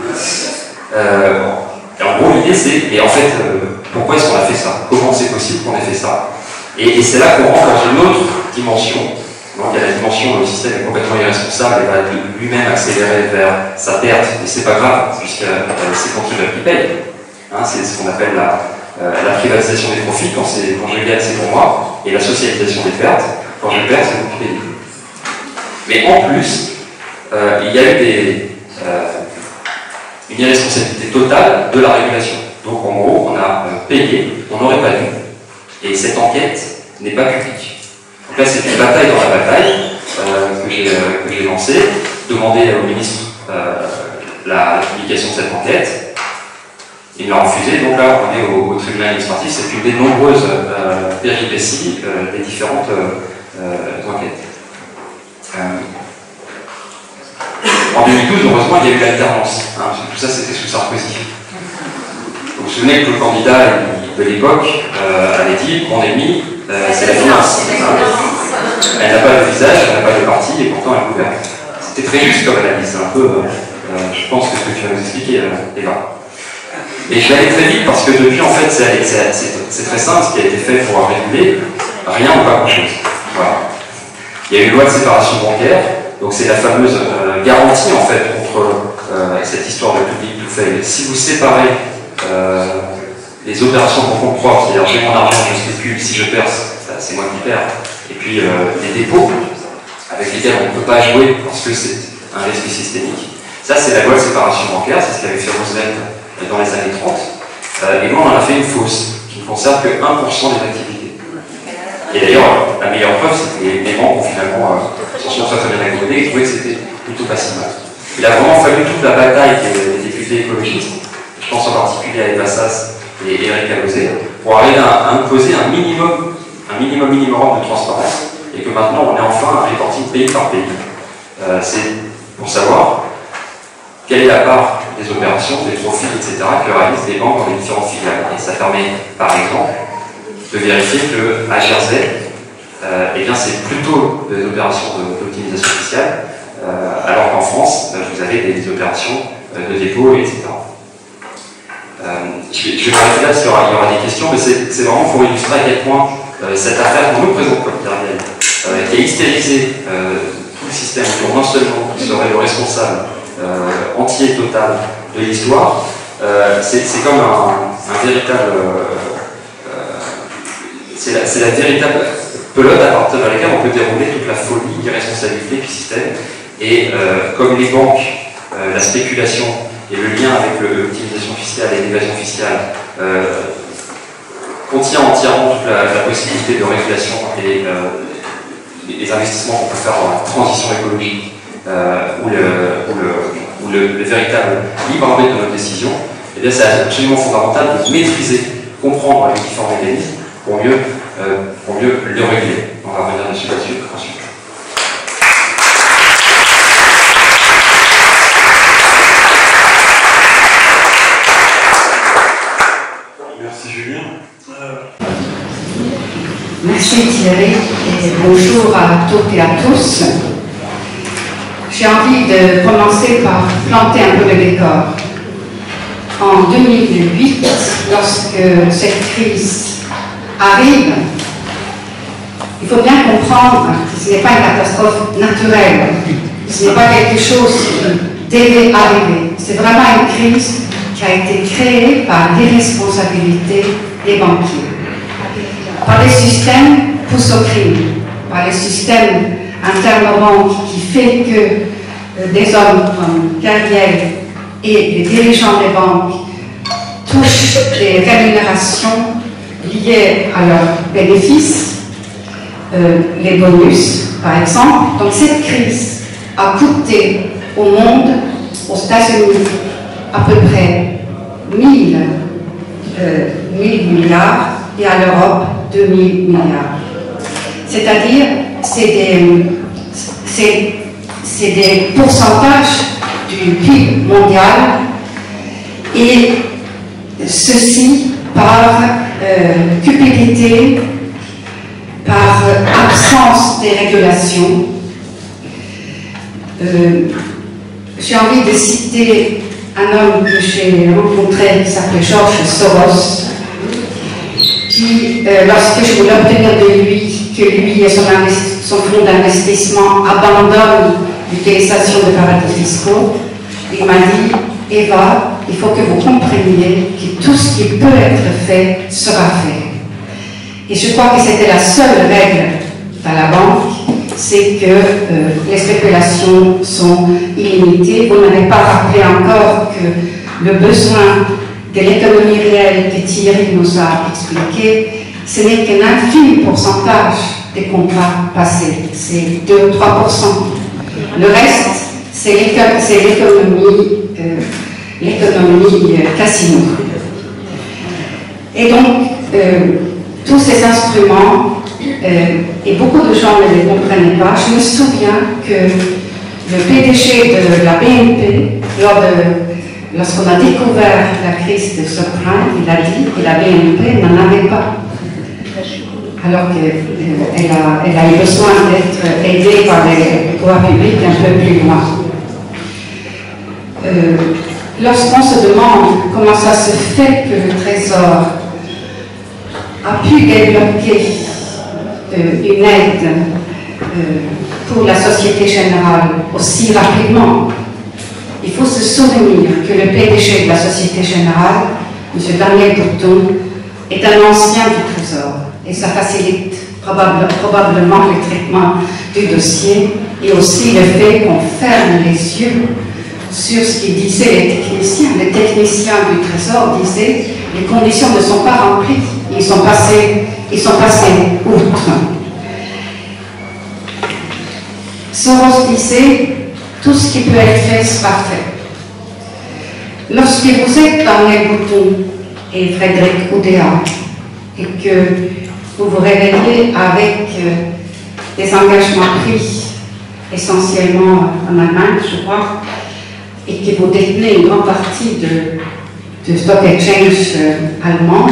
Euh, et en gros, l'idée c'est, et en fait, euh, pourquoi est-ce qu'on a fait ça? Comment c'est possible qu'on ait fait ça? Et, et c'est là qu'on rentre dans une autre dimension. Donc il y a la dimension où le système est complètement irresponsable et va lui-même accélérer vers sa perte, et c'est pas grave, puisque euh, c'est contribuable qui paye. Hein, c'est ce qu'on appelle la. Euh, la privatisation des profits, quand, quand je gagne, c'est pour moi, et la socialisation des pertes, quand je perds, c'est vous qui payez. Mais en plus, euh, il y a eu des, euh, une irresponsabilité totale de la régulation. Donc en gros, on a euh, payé, on n'aurait pas dû, et cette enquête n'est pas publique. Donc là, c'est une bataille dans la bataille euh, que j'ai euh, lancée, demander au ministre euh, la, la publication de cette enquête. Il l'a refusé, donc là on est au, au tribunal administratif, c'est une des nombreuses euh, péripéties euh, des différentes euh, euh, enquêtes. Euh, en deux mille douze, heureusement, il y a eu l'alternance, hein, parce que tout ça c'était sous Sarkozy. Vous vous souvenez que le candidat de l'époque euh, avait dit « mon ennemi, euh, c'est la finance ». Elle n'a pas de visage, elle n'a pas de parti, et pourtant elle gouverne. C'était très juste comme analyse, c'est un peu, euh, je pense, que ce que tu vas nous expliquer, euh, Eva. Et je vais aller très vite parce que depuis, en fait, c'est très simple, ce qui a été fait pour réguler, rien ou pas grand-chose. Voilà. Il y a eu une loi de séparation bancaire, donc c'est la fameuse euh, garantie, en fait, contre euh, cette histoire de public tout fait. Si vous séparez euh, les opérations pour compte propre, c'est-à-dire j'ai mon argent, je spécule, si je perce, c'est moi qui perds, et puis euh, les dépôts, avec lesquels on ne peut pas jouer parce que c'est un risque systémique. Ça, c'est la loi de séparation bancaire, c'est ce qu'avait fait Roosevelt dans les années trente. Euh, et nous, on en a fait une fausse, qui ne concerne que un pour cent des activités. Et d'ailleurs, la meilleure preuve, c'est que les, les banques ont finalement euh, s'en sont très très bien accommodés et trouvé que c'était plutôt pas si mal. Il a vraiment fallu toute la bataille des, des députés écologistes, je pense en particulier à Eva Sass et Eric Alauzet, pour arriver à, à imposer un minimum, un minimum minimum de transparence, et que maintenant on est enfin à reporting pays par pays. Euh, c'est pour savoir quelle est la part des opérations, des profits, et cetera que réalisent les banques dans les différentes filiales. Et ça permet, par exemple, de vérifier qu'à Jersey, euh, eh bien c'est plutôt des opérations d'optimisation fiscale, euh, alors qu'en France, euh, vous avez des, des opérations euh, de dépôt, et cetera. Euh, je vais, je vais m'arrêter là parce qu'il y aura, il y aura des questions, mais c'est vraiment pour illustrer à quel point euh, cette affaire qu'on nous présente comme dernière, euh, qui a hystérisé euh, tout le système, pour non seulement qui serait le responsable euh, entier, total de l'histoire, euh, c'est comme un, un véritable... Euh, euh, c'est la, la véritable pelote à partir de laquelle on peut dérouler toute la folie, l'irresponsabilité du système. Et euh, comme les banques, euh, la spéculation et le lien avec l'optimisation fiscale et l'évasion fiscale euh, contient entièrement toute la, la possibilité de régulation et euh, les investissements qu'on peut faire dans la transition écologique euh, ou, le, ou, le, ou le, le véritable libre arbitre de notre décision, et bien c'est absolument fondamental de maîtriser, comprendre les différents mécanismes pour mieux, euh, pour mieux le réguler. On va revenir dessus là-dessus ensuite. Merci Julien. Euh... Merci Thierry et bonjour à toutes et à tous. J'ai envie de commencer par planter un peu le décor. En deux mille huit, lorsque cette crise arrive, il faut bien comprendre que ce n'est pas une catastrophe naturelle, ce n'est pas quelque chose qui devait arriver. C'est vraiment une crise qui a été créée par l'irresponsabilité des banquiers, par les systèmes poussent au crime, par les systèmes interbanques qui fait que euh, des hommes comme Gabriel et les dirigeants des banques touchent des rémunérations liées à leurs bénéfices, euh, les bonus par exemple. Donc cette crise a coûté au monde, aux États-Unis, à peu près mille milliards et à l'Europe deux mille milliards. C'est-à-dire, c'est des, c'est des pourcentages du P I B mondial, et ceci par euh, cupidité, par absence des régulations. Euh, J'ai envie de citer un homme que j'ai rencontré qui s'appelait George Soros, qui, euh, lorsque je voulais obtenir de lui que lui et son, son fonds d'investissement abandonnent l'utilisation de paradis fiscaux, il m'a dit « Eva, il faut que vous compreniez que tout ce qui peut être fait sera fait ». Et je crois que c'était la seule règle dans la banque, c'est que euh, les spéculations sont illimitées. Vous n'avez pas rappelé encore que le besoin de l'économie réelle que Thierry nous a expliqué, ce n'est qu'un infime pourcentage des contrats passés, c'est deux ou trois pour cent. Le reste, c'est l'économie euh, l'économie euh, casino. Et donc, euh, tous ces instruments, euh, et beaucoup de gens ne les comprenaient pas. Je me souviens que le P D G de la B N P, lors de, lorsqu'on a découvert la crise de subprime, il a dit que la B N P n'en avait pas. Alors qu'elle euh, a, elle a eu besoin d'être aidée par les pouvoirs publics un peu plus loin. Euh, Lorsqu'on se demande comment ça se fait que le Trésor a pu développer euh, une aide euh, pour la Société Générale aussi rapidement, il faut se souvenir que le P D G de la Société Générale, M. Daniel Bouton, est un ancien du Trésor et ça facilite probable, probablement le traitement du dossier et aussi le fait qu'on ferme les yeux sur ce qu'ils disaient les techniciens. Les techniciens du Trésor disaient les conditions ne sont pas remplies. Ils sont passés, ils sont passés outre. Soros disait tout ce qui peut être fait sera fait. Lorsque vous êtes Daniel Bouton et Frédéric Oudéa et que vous vous réveillez avec euh, des engagements pris essentiellement en Allemagne, je crois, et que vous détenez une grande partie de, de stock exchange euh, allemand,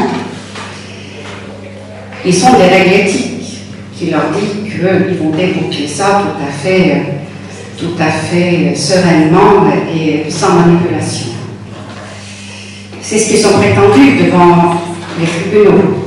ils ont des règles éthiques qui leur disent qu'ils vont déboucler ça tout à fait, euh, tout à fait sereinement et sans manipulation. C'est ce qu'ils ont prétendu devant les tribunaux.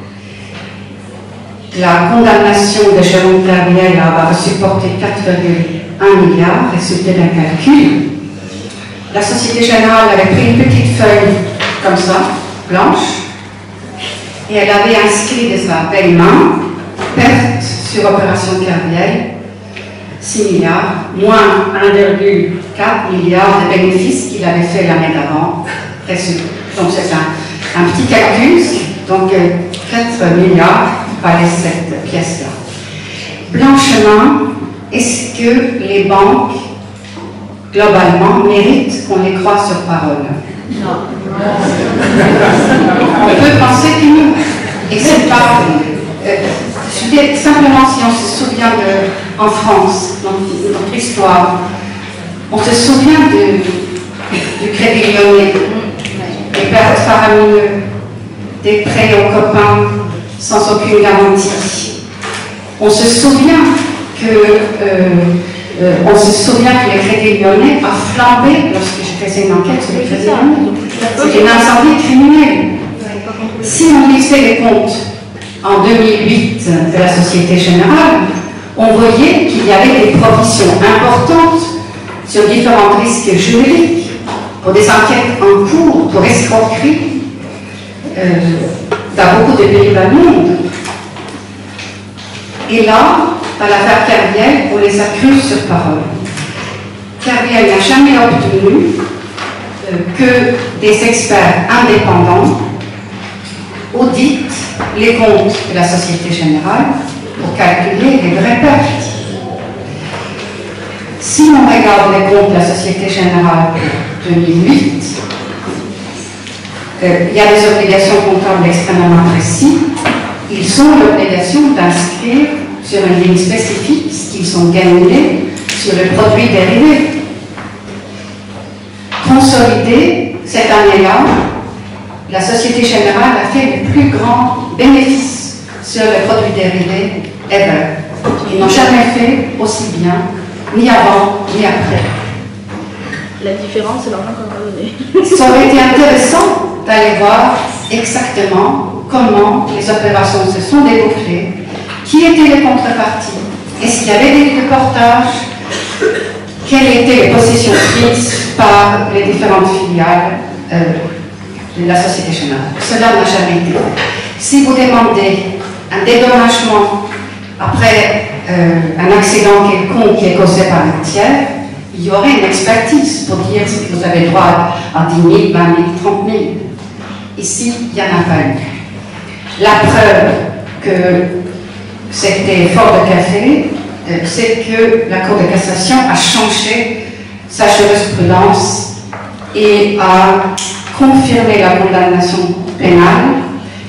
La condamnation de Jérôme Kerviel à avoir supporté quatre virgule un milliards résultait d'un calcul. La Société Générale avait pris une petite feuille comme ça, blanche, et elle avait inscrit de sa belle main perte sur opération Kerviel, six milliards, moins un virgule quatre milliard de bénéfices qu'il avait fait l'année d'avant. Donc c'est un, un petit calcul, donc quatre milliards valait cette pièce-là. Blanchement, est-ce que les banques globalement, méritent qu'on les croie sur parole? Non. On peut penser que non. Et c'est pas... Euh, je dis simplement, si on se souvient de, en France, dans notre histoire, on se souvient de, du Crédit Lyonnais, des pertes faramineuses, des prêts aux copains sans aucune garantie. On se souvient que... Euh, Euh, on se souvient que le Crédit Lyonnais a flambé lorsque je faisais une enquête sur le Crédit Lyonnais. C'était un incendie criminel. Si on lisait les comptes en deux mille huit de la Société Générale, on voyait qu'il y avait des provisions importantes sur différents risques juridiques, pour des enquêtes en cours, pour escroquerie, euh, dans beaucoup de pays du monde. Et là, dans l'affaire Kerviel, on les a crus sur parole. Kerviel n'a jamais obtenu euh, que des experts indépendants auditent les comptes de la Société Générale pour calculer les vraies pertes. Si on regarde les comptes de la Société Générale de deux mille huit, euh, il y a des obligations comptables extrêmement précises. Ils ont l'obligation d'inscrire sur une ligne spécifique ce qu'ils ont gagné sur le produit dérivé. Consolidé, cette année-là, la Société Générale a fait le plus grand bénéfice sur le produit dérivé ever. Ils n'ont jamais fait aussi bien, ni avant, ni après. La différence, c'est l'argent qu'on va donner. Ça aurait été intéressant d'aller voir exactement comment les opérations se sont débouclées, qui étaient les contreparties, est-ce qu'il y avait des reportages, quelles étaient les possessions prises par les différentes filiales euh, de la Société Générale. Cela n'a jamais été fait. Si vous demandez un dédommagement après euh, un accident quelconque qui est causé par un tiers, il y aurait une expertise pour dire si vous avez droit à dix mille, vingt mille, trente mille. Ici, il n'y en a pas eu. La preuve que c'était fort de café, euh, c'est que la Cour de cassation a changé sa jurisprudence et a confirmé la condamnation pénale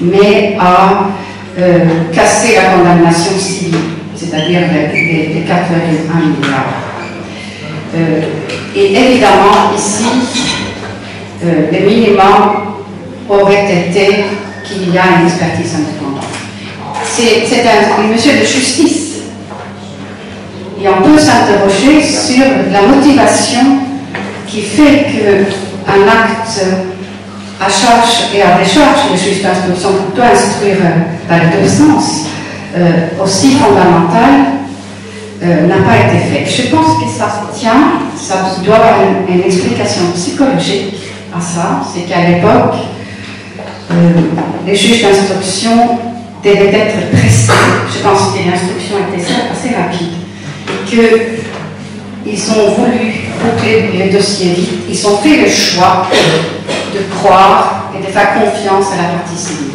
mais a euh, cassé la condamnation civile, c'est-à-dire les, les quatre virgule un milliards. Euh, et évidemment, ici, euh, le minimum aurait été qu'il y a une expertise indépendante. C'est un, un monsieur de justice. Et on peut s'interroger sur la motivation qui fait qu'un acte à charge et à décharge, le juge d'instruction doit instruire dans les deux sens, euh, aussi fondamental, euh, n'a pas été fait. Je pense que ça tient, ça doit avoir une, une explication psychologique à ça, c'est qu'à l'époque, euh, les juges d'instruction devaient être pressés. Je pense que l'instruction était assez rapide et qu'ils ont voulu boucler le dossier vite. Ils ont fait le choix de croire et de faire confiance à la partie civile.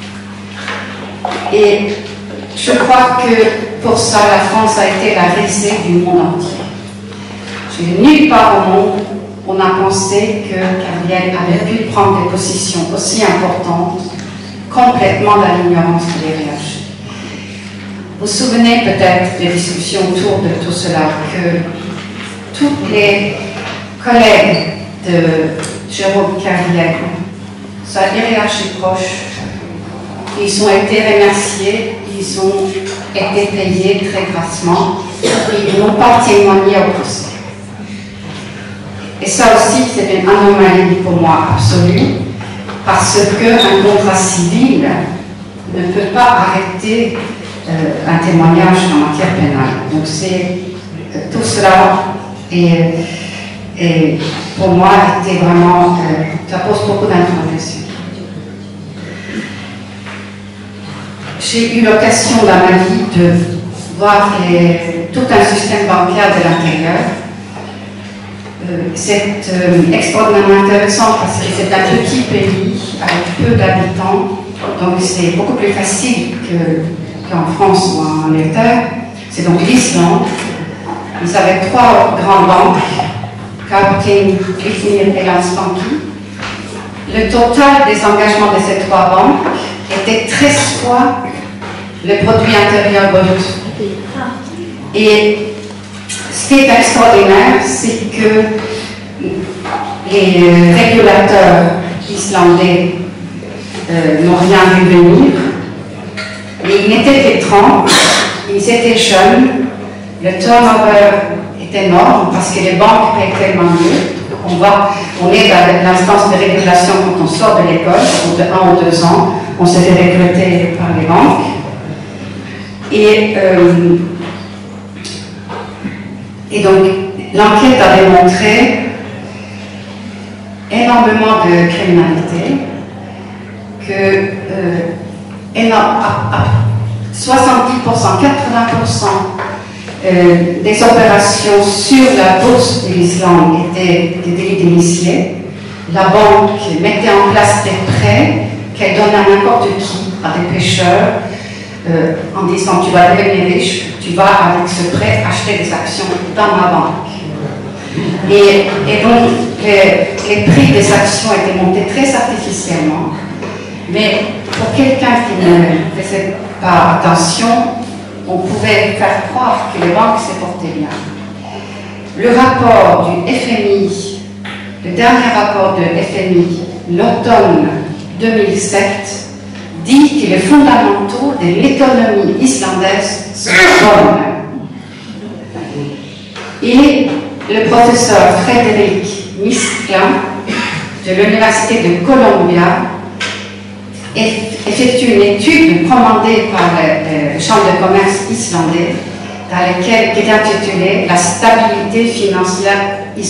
Et je crois que pour ça, la France a été la risée du monde entier. Je n'ai nulle part au monde on a pensé que Gabriel avait pu prendre des positions aussi importantes, complètement dans l'ignorance de l'R H. Vous vous souvenez peut-être des discussions autour de tout cela, que tous les collègues de Jérôme Gabriel, sa R H est proche, ils ont été remerciés, ils ont été payés très grassement, ils n'ont pas témoigné au procès. Et ça aussi, c'est une anomalie pour moi absolue, parce qu'un contrat civil ne peut pas arrêter euh, un témoignage en matière pénale. Donc c'est euh, tout cela, et, et pour moi, était vraiment, euh, ça pose beaucoup d'interrogations. J'ai eu l'occasion dans ma vie de voir les, tout un système bancaire de l'intérieur. Euh, c'est euh, extraordinairement intéressant parce que c'est un petit pays avec peu d'habitants, donc c'est beaucoup plus facile qu'en qu France ou en Angleterre. C'est donc l'Islande. Ils avaient trois grandes banques, Kaupthing, Glitnir et Landsbanki. Le total des engagements de ces trois banques était treize fois le produit intérieur brut. Et ce qui est extraordinaire, c'est que les régulateurs islandais euh, n'ont rien vu venir. Mais ils n'étaient que trente, ils étaient jeunes, le turnover est énorme parce que les banques payent tellement mieux. On, va, on est dans l'instance de régulation quand on sort de l'école, au bout de un ou deux ans, on se fait recruter par les banques. Et, euh, et donc, l'enquête a démontré énormément de criminalité, que euh, énorme, à, à soixante-dix pour cent, quatre-vingts pour cent euh, des opérations sur la bourse de l'Islande étaient des délits d'initiés. La banque mettait en place des prêts qu'elle donnait à n'importe qui, à des pêcheurs, euh, en disant tu vas devenir riche, tu vas avec ce prêt acheter des actions dans ma banque. Et, et donc les, les prix des actions étaient montés très artificiellement, mais pour quelqu'un qui ne faisait pas attention, on pouvait faire croire que les banques se portaient bien. Le rapport du F M I, le dernier rapport de F M I, l'automne deux mille sept, dit que les fondamentaux de l'économie islandaise sont bonnes. Et le professeur Frédéric Misklin de l'Université de Columbia effectue une étude commandée par le, le Chambre de commerce islandais dans laquelle il est intitulé « La stabilité financière islandaise ».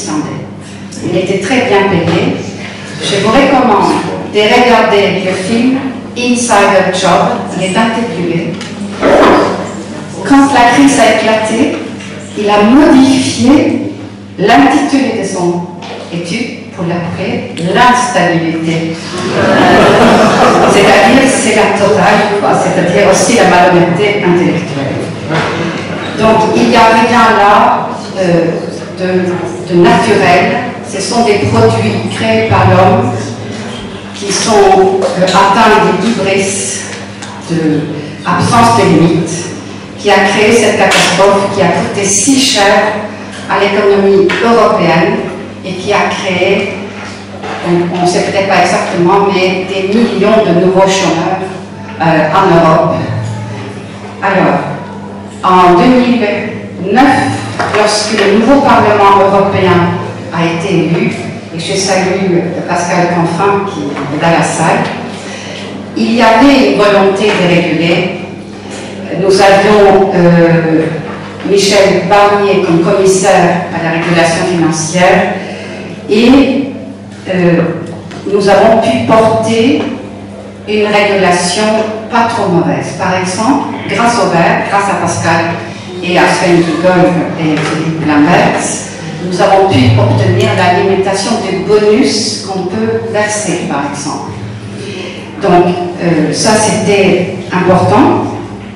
Il était très bien payé. Je vous recommande de regarder le film Insider Job, il est intitulé. Quand la crise a éclaté, il a modifié l'intitulé de son étude pour l'appeler l'instabilité. C'est-à-dire, c'est la totale, c'est-à-dire aussi la malhonnêteté intellectuelle. Donc, il n'y a rien là euh, de, de naturel. Ce sont des produits créés par l'homme qui sont euh, atteints d'hybris, d'absence de limite, qui a créé cette catastrophe qui a coûté si cher à l'économie européenne et qui a créé, on ne sait peut-être pas exactement, mais des millions de nouveaux chômeurs euh, en Europe. Alors, en deux mille neuf, lorsque le nouveau Parlement européen a été élu, et je salue Pascal Canfin qui est dans la salle, il y avait une volonté de réguler. Nous avions euh, Michel Barnier comme commissaire à la régulation financière et euh, nous avons pu porter une régulation pas trop mauvaise. Par exemple, grâce au vert, grâce à Pascal et à Sven Giegold et Philippe Lambert, nous avons pu obtenir la limitation des bonus qu'on peut verser, par exemple. Donc, euh, ça c'était important.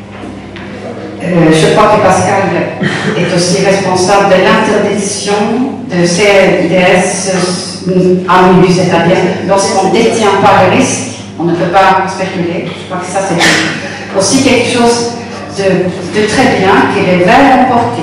Euh, je crois que Pascal est aussi responsable de l'interdiction de C L D S en milieu, c'est-à-dire lorsqu'on ne détient pas le risque, on ne peut pas spéculer. Je crois que ça c'est aussi quelque chose de, de très bien que les Verts ont porté.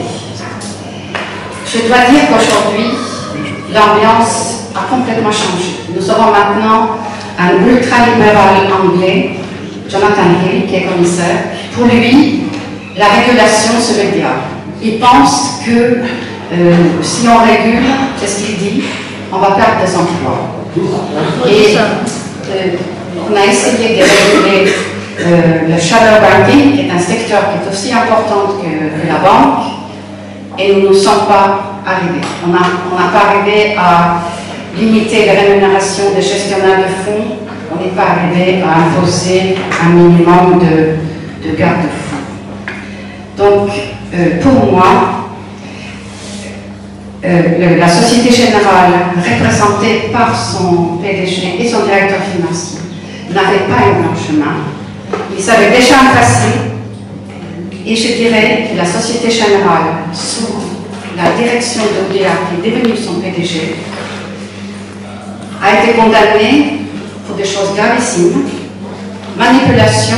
Je dois dire qu'aujourd'hui, l'ambiance a complètement changé. Nous avons maintenant un ultra-libéral anglais, Jonathan Hill, qui est commissaire. Pour lui, la régulation, c'est le diable. Il pense que euh, si on régule, c'est ce qu'il dit, on va perdre des emplois. Et euh, on a essayé de réguler euh, le shadow banking, qui est un secteur qui est aussi important que, que la banque, et nous ne sommes pas arrivés. On n'a pas arrivé à limiter les rémunérations des gestionnaires de fonds, on n'est pas arrivé à imposer un minimum de, de garde-fous. Donc, euh, pour moi, euh, le, la Société Générale, représentée par son P D G et son directeur financier, n'avait pas eu un chemin. Ils savaient déjà un passé, et je dirais que la Société Générale, sous la direction d'Odia, qui est devenue son P D G, a été condamnée pour des choses gravissimes, manipulation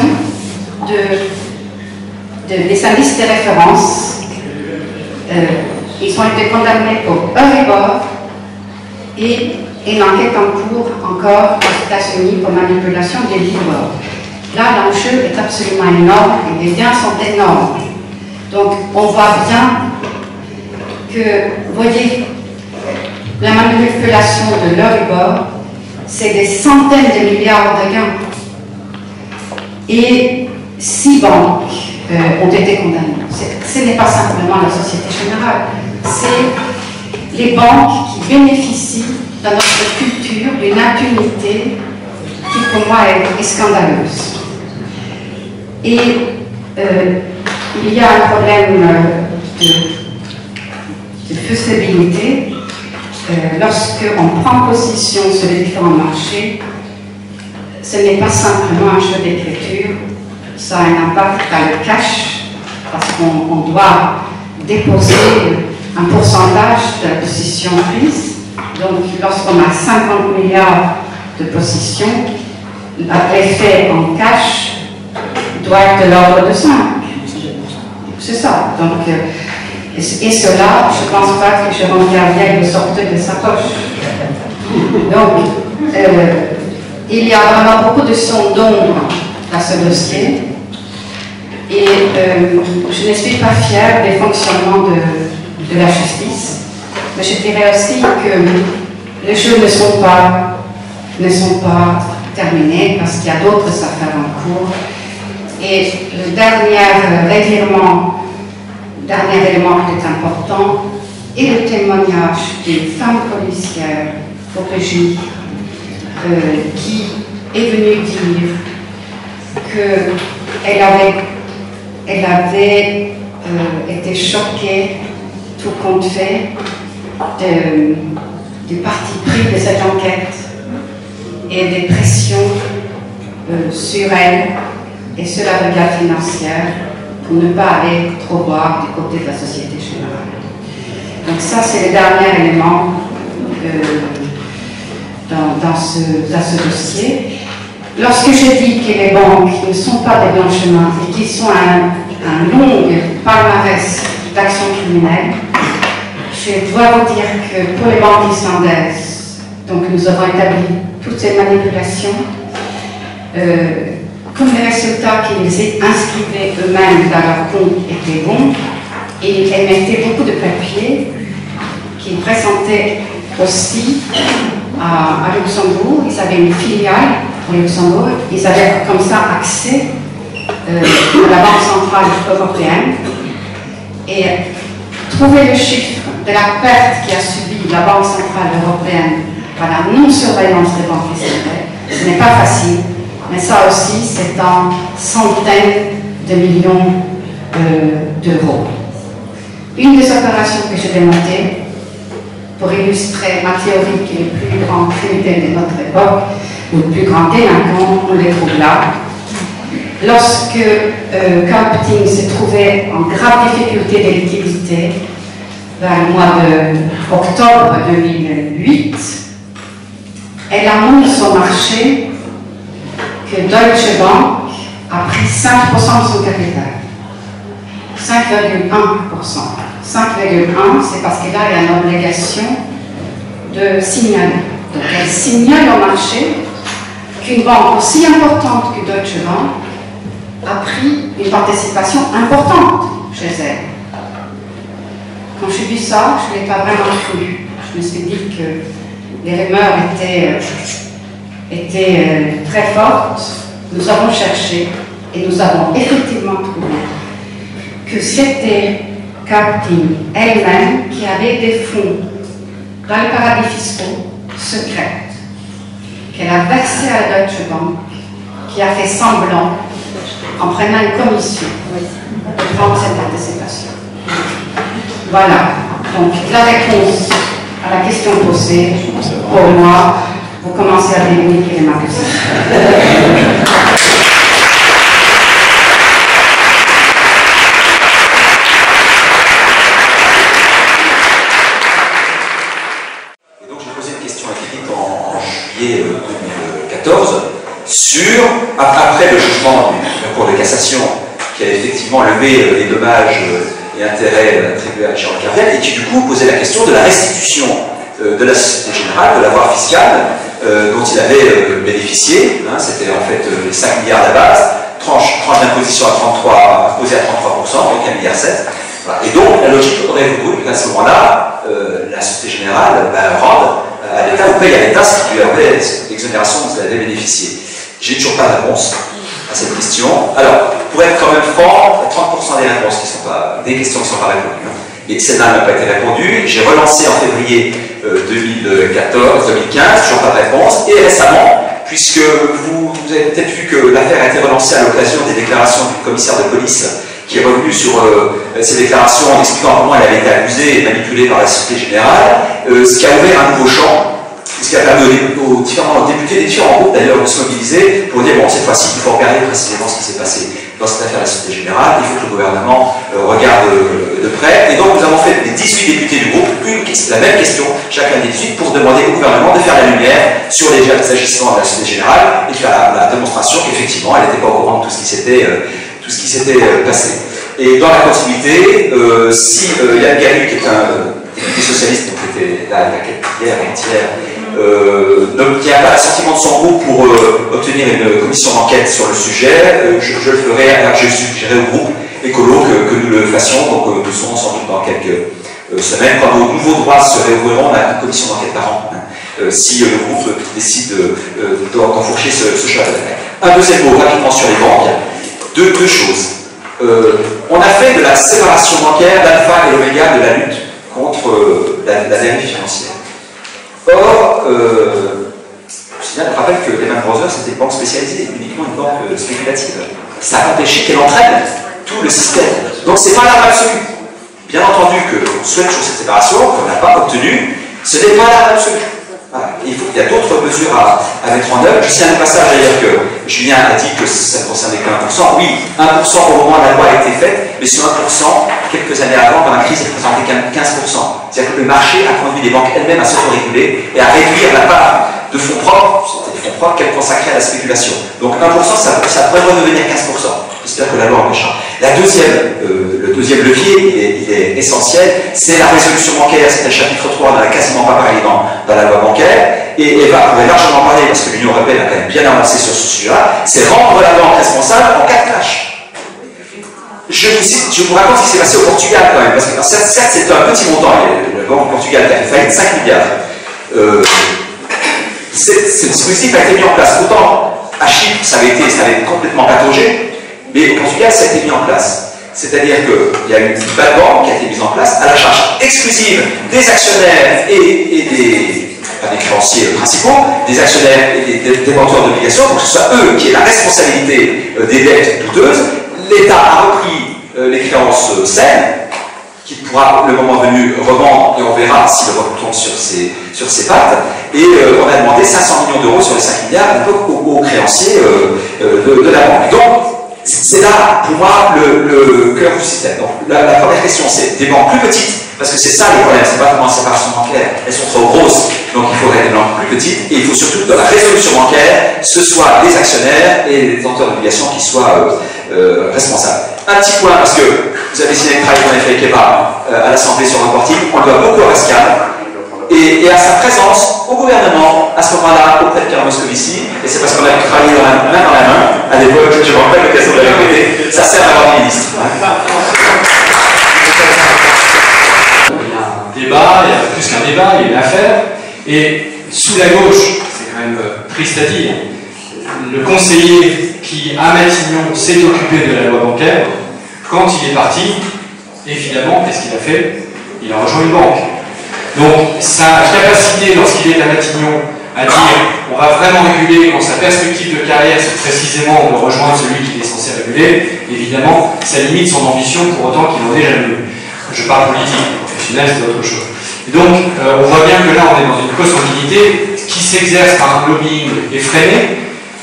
de, de, des indices de référence. Euh, ils ont été condamnés pour Euribor et une enquête en cours encore aux États-Unis pour manipulation des Libor. Là, l'enjeu est absolument énorme et les biens sont énormes. Donc, on voit bien que, vous voyez, la manipulation de l'Euribor, c'est des centaines de milliards de gains. Et six banques euh, ont été condamnées. Ce n'est pas simplement la Société Générale, c'est les banques qui bénéficient dans notre culture d'une impunité qui, pour moi, est, est scandaleuse. Et euh, il y a un problème de, de faisabilité. Euh, Lorsqu'on prend position sur les différents marchés, ce n'est pas simplement un jeu d'écriture, ça a un impact dans le cash, parce qu'on doit déposer un pourcentage de la position prise. Donc, lorsqu'on a cinquante milliards de positions, l'effet en cash doit être de l'ordre de cinq. C'est ça. Donc, Et, et cela, je ne pense pas que Jérôme Carviel le sortait de sa poche. Donc, euh, il y a vraiment beaucoup de sons d'ombre à ce dossier. Et euh, je ne suis pas fière des fonctionnements de, de la justice. Mais je dirais aussi que les jeux ne sont pas, ne sont pas terminés parce qu'il y a d'autres affaires en cours. Et le dernier revirement, dernier élément qui est important, est le témoignage d'une femme policière au P J euh, qui est venue dire qu'elle avait, elle avait euh, été choquée, tout compte fait, de, du parti pris de cette enquête et des pressions euh, sur elle et sur la brigade financière pour ne pas aller trop voir du côté de la Société Générale. Donc ça, c'est le dernier élément. Euh, dans, dans, ce, dans ce dossier. Lorsque je dis que les banques ne sont pas des blanchiments et qu'ils sont un, un long palmarès d'actions criminelles, je dois vous dire que pour les banques islandaises, donc nous avons établi toutes ces manipulations, euh, comme les résultats qu'ils inscrivaient eux-mêmes dans leur compte étaient bons, et ils émettaient beaucoup de papiers qu'ils présentaient aussi à, à Luxembourg. Ils avaient une filiale au Luxembourg, ils avaient comme ça accès euh, à la Banque centrale européenne. Et trouver le chiffre de la perte qui a subi la Banque centrale européenne par la non-surveillance des banques islandaises, ce n'est pas facile, mais ça aussi, c'est en centaines de millions euh, d'euros. Une des opérations que je vais noter, pour illustrer ma théorie que les plus grands criminels de notre époque, ou le plus grand délinquant, on les trouve là. Lorsque euh, Carpeting s'est trouvé en grave difficulté de liquidité, vers le mois d'octobre deux mille huit, elle annonce son marché que Deutsche Bank a pris cinq pour cent de son capital. cinq virgule un pour cent. cinq virgule un, c'est parce que là, il y a une obligation de signaler. Donc, elle signale au marché qu'une banque aussi importante que Deutsche Bank a pris une participation importante chez elle. Quand j'ai vu ça, je ne l'ai pas vraiment cru. Je me suis dit que les rumeurs étaient, étaient euh, très fortes. Nous avons cherché et nous avons effectivement trouvé que c'était Carpeting elle-même qui avait des fonds dans les paradis fiscaux secrets, qu'elle a versé à la Deutsche Bank, qui a fait semblant, en prenant une commission, de prendre cette participation. Voilà. Donc, la réponse à la question posée, pour moi, vous commencez à deviner quelle est ma position. deux mille quatorze sur, après le jugement du Cour de cassation qui a effectivement levé les dommages et intérêts attribués à Jérôme Kerviel et qui du coup posait la question de la restitution de la Société Générale, de l'avoir fiscal dont il avait bénéficié, hein, c'était en fait les cinq milliards à la base, tranche, tranche d'imposition à trente-trois, imposée à trente-trois pour cent, donc un virgule sept milliard. Voilà. Et donc la logique aurait voulu qu'à ce moment-là, euh, la Société Générale bah, rende à l'État ou paye à l'État ce qui lui avait l'exonération dont il avait bénéficié. J'ai toujours pas de réponse à cette question. Alors, pour être quand même franc, trente pour cent des réponses qui sont pas, des questions qui ne sont pas répondues. Hein. Et celle-là n'a pas été répondue. J'ai relancé en février euh, deux mille quatorze deux mille quinze, toujours pas de réponse. Et récemment, puisque vous, vous avez peut-être vu que l'affaire a été relancée à l'occasion des déclarations du commissaire de police qui est revenu sur euh, ces déclarations en expliquant comment elle avait été abusée et manipulée par la Société Générale, euh, ce qui a ouvert un nouveau champ, ce qui a permis aux, aux différents députés, des différents groupes d'ailleurs, de se mobiliser pour dire bon, cette fois-ci, il faut regarder précisément ce qui s'est passé dans cette affaire de la Société Générale, il faut que le gouvernement euh, regarde euh, de près. Et donc nous avons fait les dix-huit députés du groupe une, la même question, chacun des dix-huit, pour demander au gouvernement de faire la lumière sur les agissements de la Société Générale et de faire la, la démonstration qu'effectivement, elle n'était pas au courant de tout ce qui s'était euh, tout ce qui s'était euh, passé. Et dans la continuité, euh, si euh, Yann Garry, qui est un euh, député socialiste, donc qui était là hier, hier, euh, n'obtient pas l'assentiment de son groupe pour euh, obtenir une commission d'enquête sur le sujet, euh, je, je le ferai, alors je suggérerai au groupe écolo que, que nous le fassions, donc euh, nous serons sans doute dans quelques euh, semaines, quand nos nouveaux droits se réouvriront, on a une commission d'enquête par an, hein, euh, si euh, le groupe euh, décide euh, d'enfourcher ce, ce chemin. Un deuxième mot rapidement sur les banques, deux, deux choses. Euh, on a fait de la séparation bancaire l'alpha et l'oméga de la lutte contre euh, la, la dérive financière. Or, euh, je rappelle que Lehman Brothers c'était une banque spécialisée, uniquement une banque euh, spéculative. Ça a empêché qu'elle entraîne tout le système. Donc c'est pas l'arme absolue. Bien entendu qu'on souhaite toujours cette séparation, qu'on n'a pas obtenue, ce n'est pas l'arme absolue. Voilà. Il, faut, il y a d'autres mesures à, à mettre en œuvre. Je tiens au passage à dire que Julien a dit que ça ne concernait que un pour cent. Oui, un pour cent au moment où la loi a été faite, mais sur un pour cent, quelques années avant, dans la crise, elle représentait quinze pour cent. C'est-à-dire que le marché a conduit les banques elles-mêmes à s'autoréguler et à réduire la part de fonds propres, c'était des fonds propres qu'elle consacrait à la spéculation. Donc un pour cent, ça, ça pourrait redevenir quinze pour cent. J'espère que la loi empêchera. La deuxième, euh, le deuxième levier, il est, il est essentiel, c'est la résolution bancaire. C'est le chapitre trois, on n'en a quasiment pas parlé dans, dans la loi bancaire. Et Eva pourrait largement parler, parce que l'Union européenne a quand même bien avancé sur ce sujet-là, c'est rendre la banque responsable en cas de clash. Je vous, cite, je vous raconte ce qui s'est passé au Portugal quand même, parce que certes, certes c'est un petit montant, la banque au Portugal qui a fait faillite, cinq milliards. Euh, ce dispositif a été mis en place. Autant à Chypre, ça avait été, ça avait été complètement pataugé, mais au Portugal, ça a été mis en place. C'est-à-dire qu'il y a une bad bank qui a été mise en place à la charge exclusive des actionnaires et, et des, enfin, des créanciers principaux, des actionnaires et des, des détenteurs d'obligations, pour que ce soit eux qui aient la responsabilité euh, des dettes douteuses. L'État a repris euh, les créances euh, saines, qu'il pourra, le moment venu, revendre, et on verra s'il retombe sur ses, sur ses pattes. Et euh, on a demandé cinq cents millions d'euros sur les cinq milliards aux, aux, aux créanciers euh, euh, de, de la banque. Donc, c'est là, pour moi, le, le cœur du système. Donc, la, la première question, c'est des banques plus petites, parce que c'est ça les problèmes, c'est pas comment la séparation bancaire, elles sont trop grosses, donc il faudrait des banques plus petites, et il faut surtout que dans la résolution bancaire, ce soit les actionnaires et les détenteurs d'obligations qui soient euh, euh, responsables. Un petit point, parce que vous avez signé le travail qu'on a fait avec Eva euh, à l'Assemblée sur le reporting, on le doit beaucoup à Pascal, et, et à sa présence au gouvernement, à ce moment-là, auprès de Pierre Moscovici, et c'est parce qu'on a pu travailler dans la, main dans la main, à l'époque, je me rappelle l'occasion de la répéter, ça sert d'avoir des ministres. Il y a un débat, il y a plus qu'un débat, il y a une affaire, et sous la gauche, c'est quand même triste à dire, le conseiller qui, à Matignon, s'est occupé de la loi bancaire, quand il est parti, évidemment, qu'est-ce qu'il a fait? Il a rejoint une banque. Donc, sa capacité, lorsqu'il est à Matignon, à dire on va vraiment réguler quand sa perspective de carrière, c'est précisément de rejoindre celui qui est censé réguler, évidemment, ça limite son ambition pour autant qu'il n'en ait jamais eu. Je parle politique, professionnel, c'est autre chose. Et donc, euh, on voit bien que là, on est dans une consanguinité qui s'exerce par un lobbying effréné,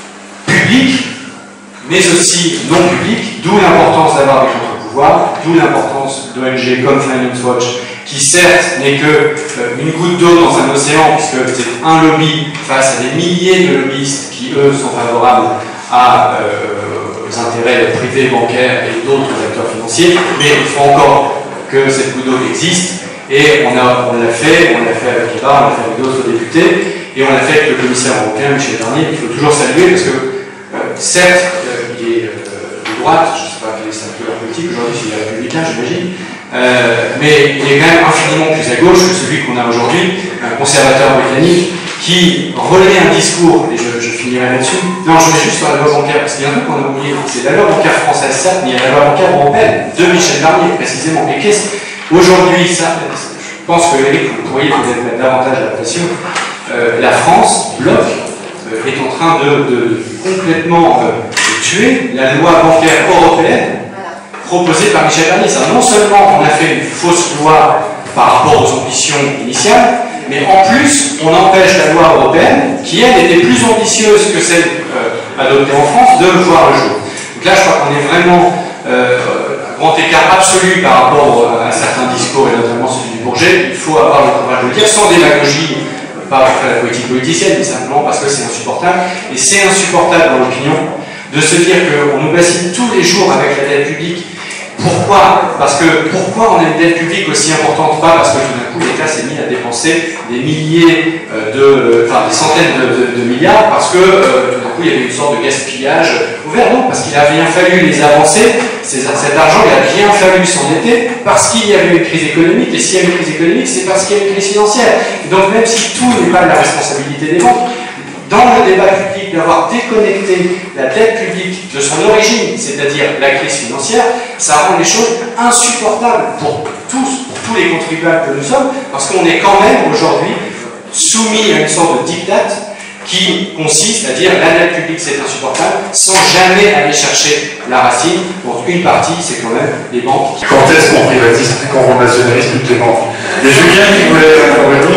public, mais aussi non public, d'où l'importance d'avoir des contre-pouvoirs, d'où l'importance d'O N G comme Finance Watch, qui certes n'est que euh, une goutte d'eau dans un océan, puisque c'est un lobby face à des milliers de lobbyistes qui, eux, sont favorables à, euh, aux intérêts privés, bancaires et d'autres acteurs financiers, mais il faut encore que cette goutte d'eau existe, et on l'a on fait, on l'a fait avec Eva, on l'a fait avec d'autres députés, et on l'a fait avec le commissaire européen, Michel Barnier, qu'il faut toujours saluer, parce que, euh, certes, euh, il est euh, de droite, je ne sais pas quelle est sa couleur politique, aujourd'hui c'est les républicains, j'imagine, Euh, mais il est quand même infiniment plus à gauche que celui qu'on a aujourd'hui, un conservateur britannique qui relaie un discours, et je, je finirai là-dessus. Non, je vais juste sur la loi bancaire, parce qu'il y a un truc qu'on a oublié, c'est la loi bancaire française, ça, mais il y a la loi bancaire européenne de Michel Barnier, précisément. Et qu'est-ce aujourd'hui, ça, je pense que Eric, vous pourriez peut-être mettre davantage la pression, euh, la France, bloc, euh, est en train de, de complètement euh, de tuer la loi bancaire européenne proposé par Michel Barnier. Ça, non seulement on a fait une fausse loi par rapport aux ambitions initiales, mais en plus on empêche la loi européenne, qui elle était plus ambitieuse que celle euh, adoptée en France, de voir le jour. Donc là je crois qu'on est vraiment euh, à grand écart absolu par rapport à certains discours, et notamment celui du Bourget. Il faut avoir le courage de le dire, sans démagogie, pas pour faire la politique politicienne, mais simplement parce que c'est insupportable. Et c'est insupportable dans l'opinion de se dire qu'on nous bassine tous les jours avec la dette publique. Pourquoi? Parce que pourquoi on a une dette publique aussi importante? Pas parce que tout d'un coup l'État s'est mis à dépenser des milliers de, enfin des centaines de, de, de milliards, parce que euh, tout d'un coup il y avait une sorte de gaspillage ouvert. Non, parce qu'il a bien fallu les avancer. Cet argent, il a bien fallu s'endetter parce qu'il y avait une crise économique, et s'il y a une crise économique, c'est parce qu'il y a une crise financière. Et donc même si tout n'est pas de la responsabilité des banques, dans le débat public, d'avoir déconnecté la dette publique de son origine, c'est-à-dire la crise financière, ça rend les choses insupportables pour tous, pour tous les contribuables que nous sommes, parce qu'on est quand même aujourd'hui soumis à une sorte de diktat qui consiste à dire la dette publique c'est insupportable, sans jamais aller chercher la racine. Pour une partie, c'est quand même les banques. Quand est-ce qu'on privatise, quand on nationalise toutes les banques? Il y a Julien qui voulait revenir.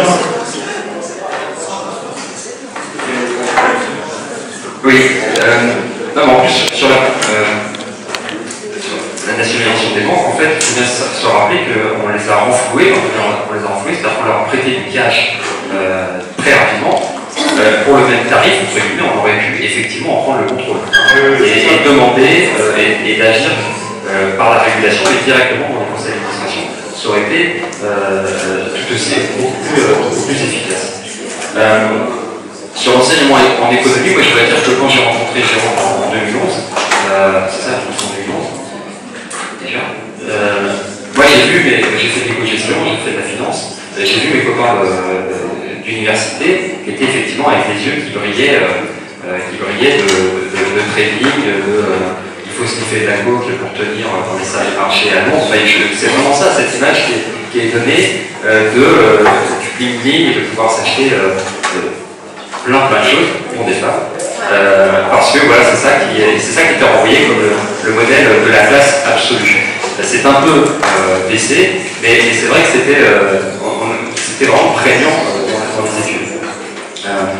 Oui, euh, non, mais en plus, sur la, euh, sur la nationalisation des banques, en fait, il faut bien se rappeler qu'on les a renfloués, on les a renfloués, c'est-à-dire qu'on leur a prêté du cash euh, très rapidement, euh, pour le même tarif, entre guillemets, on aurait pu effectivement en prendre le contrôle et, et demander euh, et, et d'agir euh, par la régulation et directement dans les conseils d'administration. Ça aurait été euh, tout aussi beaucoup plus, euh, beaucoup plus efficace. Euh, sur l'enseignement en économie, moi je voudrais dire que quand j'ai rencontré Jérôme en deux mille onze, euh, c'est ça, je pense en deux mille onze, déjà, euh, moi j'ai vu, mais j'ai fait de l'éco-gestion, j'ai fait de la finance, j'ai vu mes copains euh, d'université qui étaient effectivement avec les yeux qui brillaient, euh, qui brillaient de, de, de trading, de euh, il faut sniffer de la coke pour tenir dans les salles de marché à Londres. Enfin, c'est vraiment ça, cette image qui est, qui est donnée euh, de, euh, du bling-bling et de pouvoir s'acheter euh, plein plein de choses pour des femmes. Euh, parce que voilà, c'est ça qui est, c'est ça qui était renvoyé comme le, le modèle de la classe absolue. C'est un peu euh, baissé, mais, mais c'est vrai que c'était euh, c'était vraiment prégnant euh, dans, dans les études. Euh,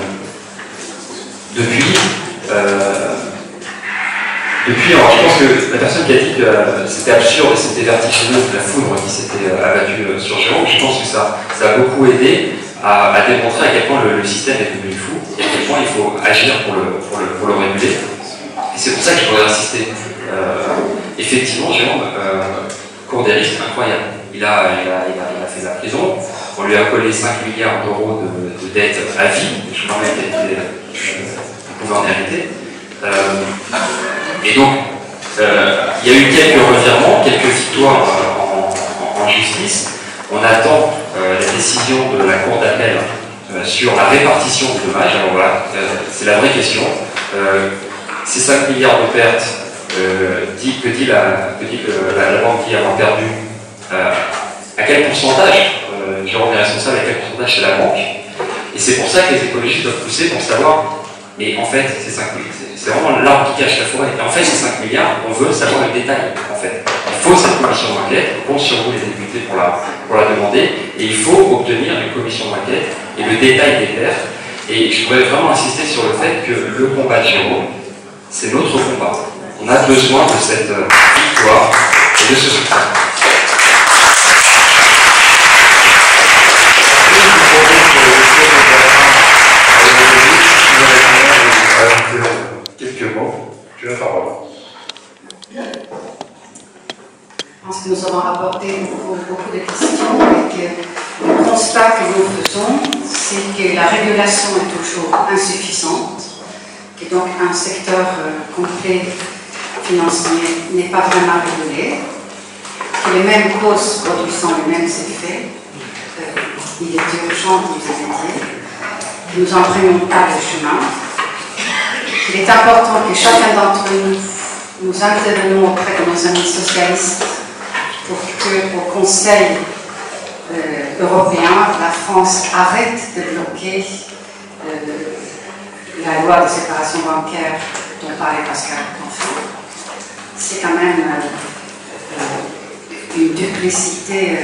depuis, euh, depuis, alors je pense que la personne qui a dit que euh, c'était absurde et c'était vertigineux de la foudre qui s'était euh, abattue euh, sur Jérôme, je pense que ça, ça a beaucoup aidé à, à démontrer à quel point le, le système est devenu fou et à quel point il faut agir pour le, pour le, pour le réguler. Et c'est pour ça que je voudrais insister. Euh, effectivement, Jérôme euh, court des risques incroyables. Il a, il, a, il, a, il a fait de la prison, on lui a collé cinq milliards d'euros de, de dettes à vie, je me rappelle qu'il pouvait en hériter. Euh, et donc, euh, il y a eu quelques revirements, quelques victoires euh, en, en, en justice. On attend euh, la décision de la Cour d'appel euh, sur la répartition des dommages. Alors voilà, euh, c'est la vraie question. Euh, ces cinq milliards de pertes, euh, dit, que dit, la, que dit que la, la banque qui a perdu, euh, à quel pourcentage euh, Jérôme est responsable, à quel pourcentage c'est la banque. Et c'est pour ça que les écologistes doivent pousser pour savoir, mais en fait, c'est cinq milliards. C'est vraiment l'arbre qui cache la forêt. Et en fait, ces cinq milliards, on veut savoir le détail. En fait, il faut cette commission d'enquête, on compte sur vous les députés pour la, pour la demander, et il faut obtenir une commission d'enquête et le détail des pertes. Et je voudrais vraiment insister sur le fait que le combat de Jérôme, c'est notre combat. On a besoin de cette victoire et de ce soutien. Quelques mots, tu as la parole. Je pense que nous avons abordé beaucoup, beaucoup de questions et que le constat que nous faisons, c'est que la régulation est toujours insuffisante, que donc un secteur euh, complet financier n'est pas vraiment régulé, que les mêmes causes produisant les mêmes effets, euh, il est urgent de nous aider, que nous n'empruntons pas le chemin. Il est important que chacun d'entre nous, nous intervenons auprès de nos amis socialistes pour que, au Conseil euh, européen, la France arrête de bloquer euh, la loi de séparation bancaire dont parlait Pascal Canfin. C'est quand même euh, euh, une duplicité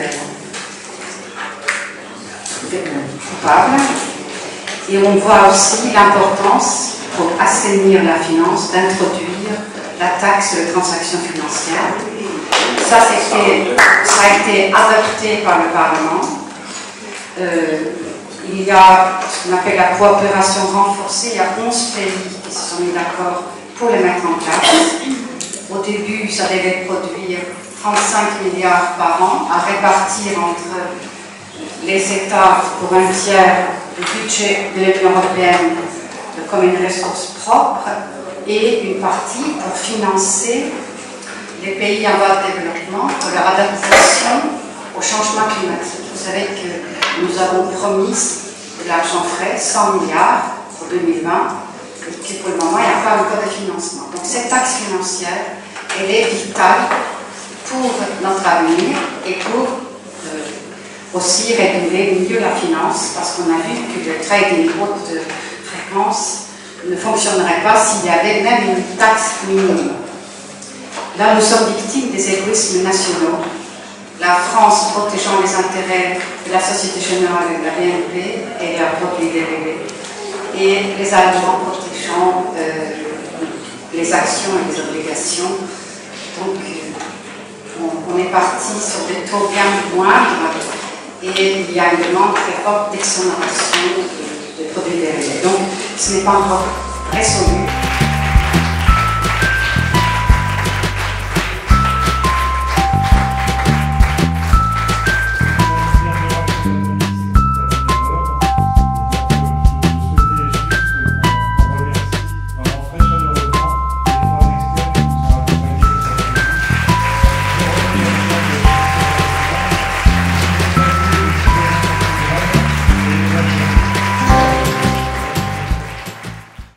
euh, coupable. Et on voit aussi l'importance, pour assainir la finance, d'introduire la taxe sur les transactions financières. Ça, ça a été adopté par le Parlement. Euh, il y a ce qu'on appelle la coopération renforcée. Il y a onze pays qui se sont mis d'accord pour les mettre en place. Au début, ça devait produire trente-cinq milliards par an à répartir entre les États pour un tiers du budget de l'Union européenne comme une ressource propre et une partie pour financer les pays en voie de développement pour leur adaptation au changement climatique. Vous savez que nous avons promis de l'argent frais, cent milliards pour deux mille vingt, et que pour le moment, il n'y a pas encore de financement. Donc cette taxe financière, elle est vitale pour notre avenir et pour euh, aussi réguler mieux la finance, parce qu'on a vu que le trading haute fréquence ne fonctionnerait pas s'il y avait même une taxe minimum. Là, nous sommes victimes des égoïsmes nationaux. La France protégeant les intérêts de la Société Générale et de la B N P et leurs produits dérivés, et les Allemands protégeant euh, les actions et les obligations. Donc, euh, on, on est parti sur des taux bien moindres et il y a une demande très forte d'exonération de, de produits dérivés. Donc, ce n'est pas encore résolu.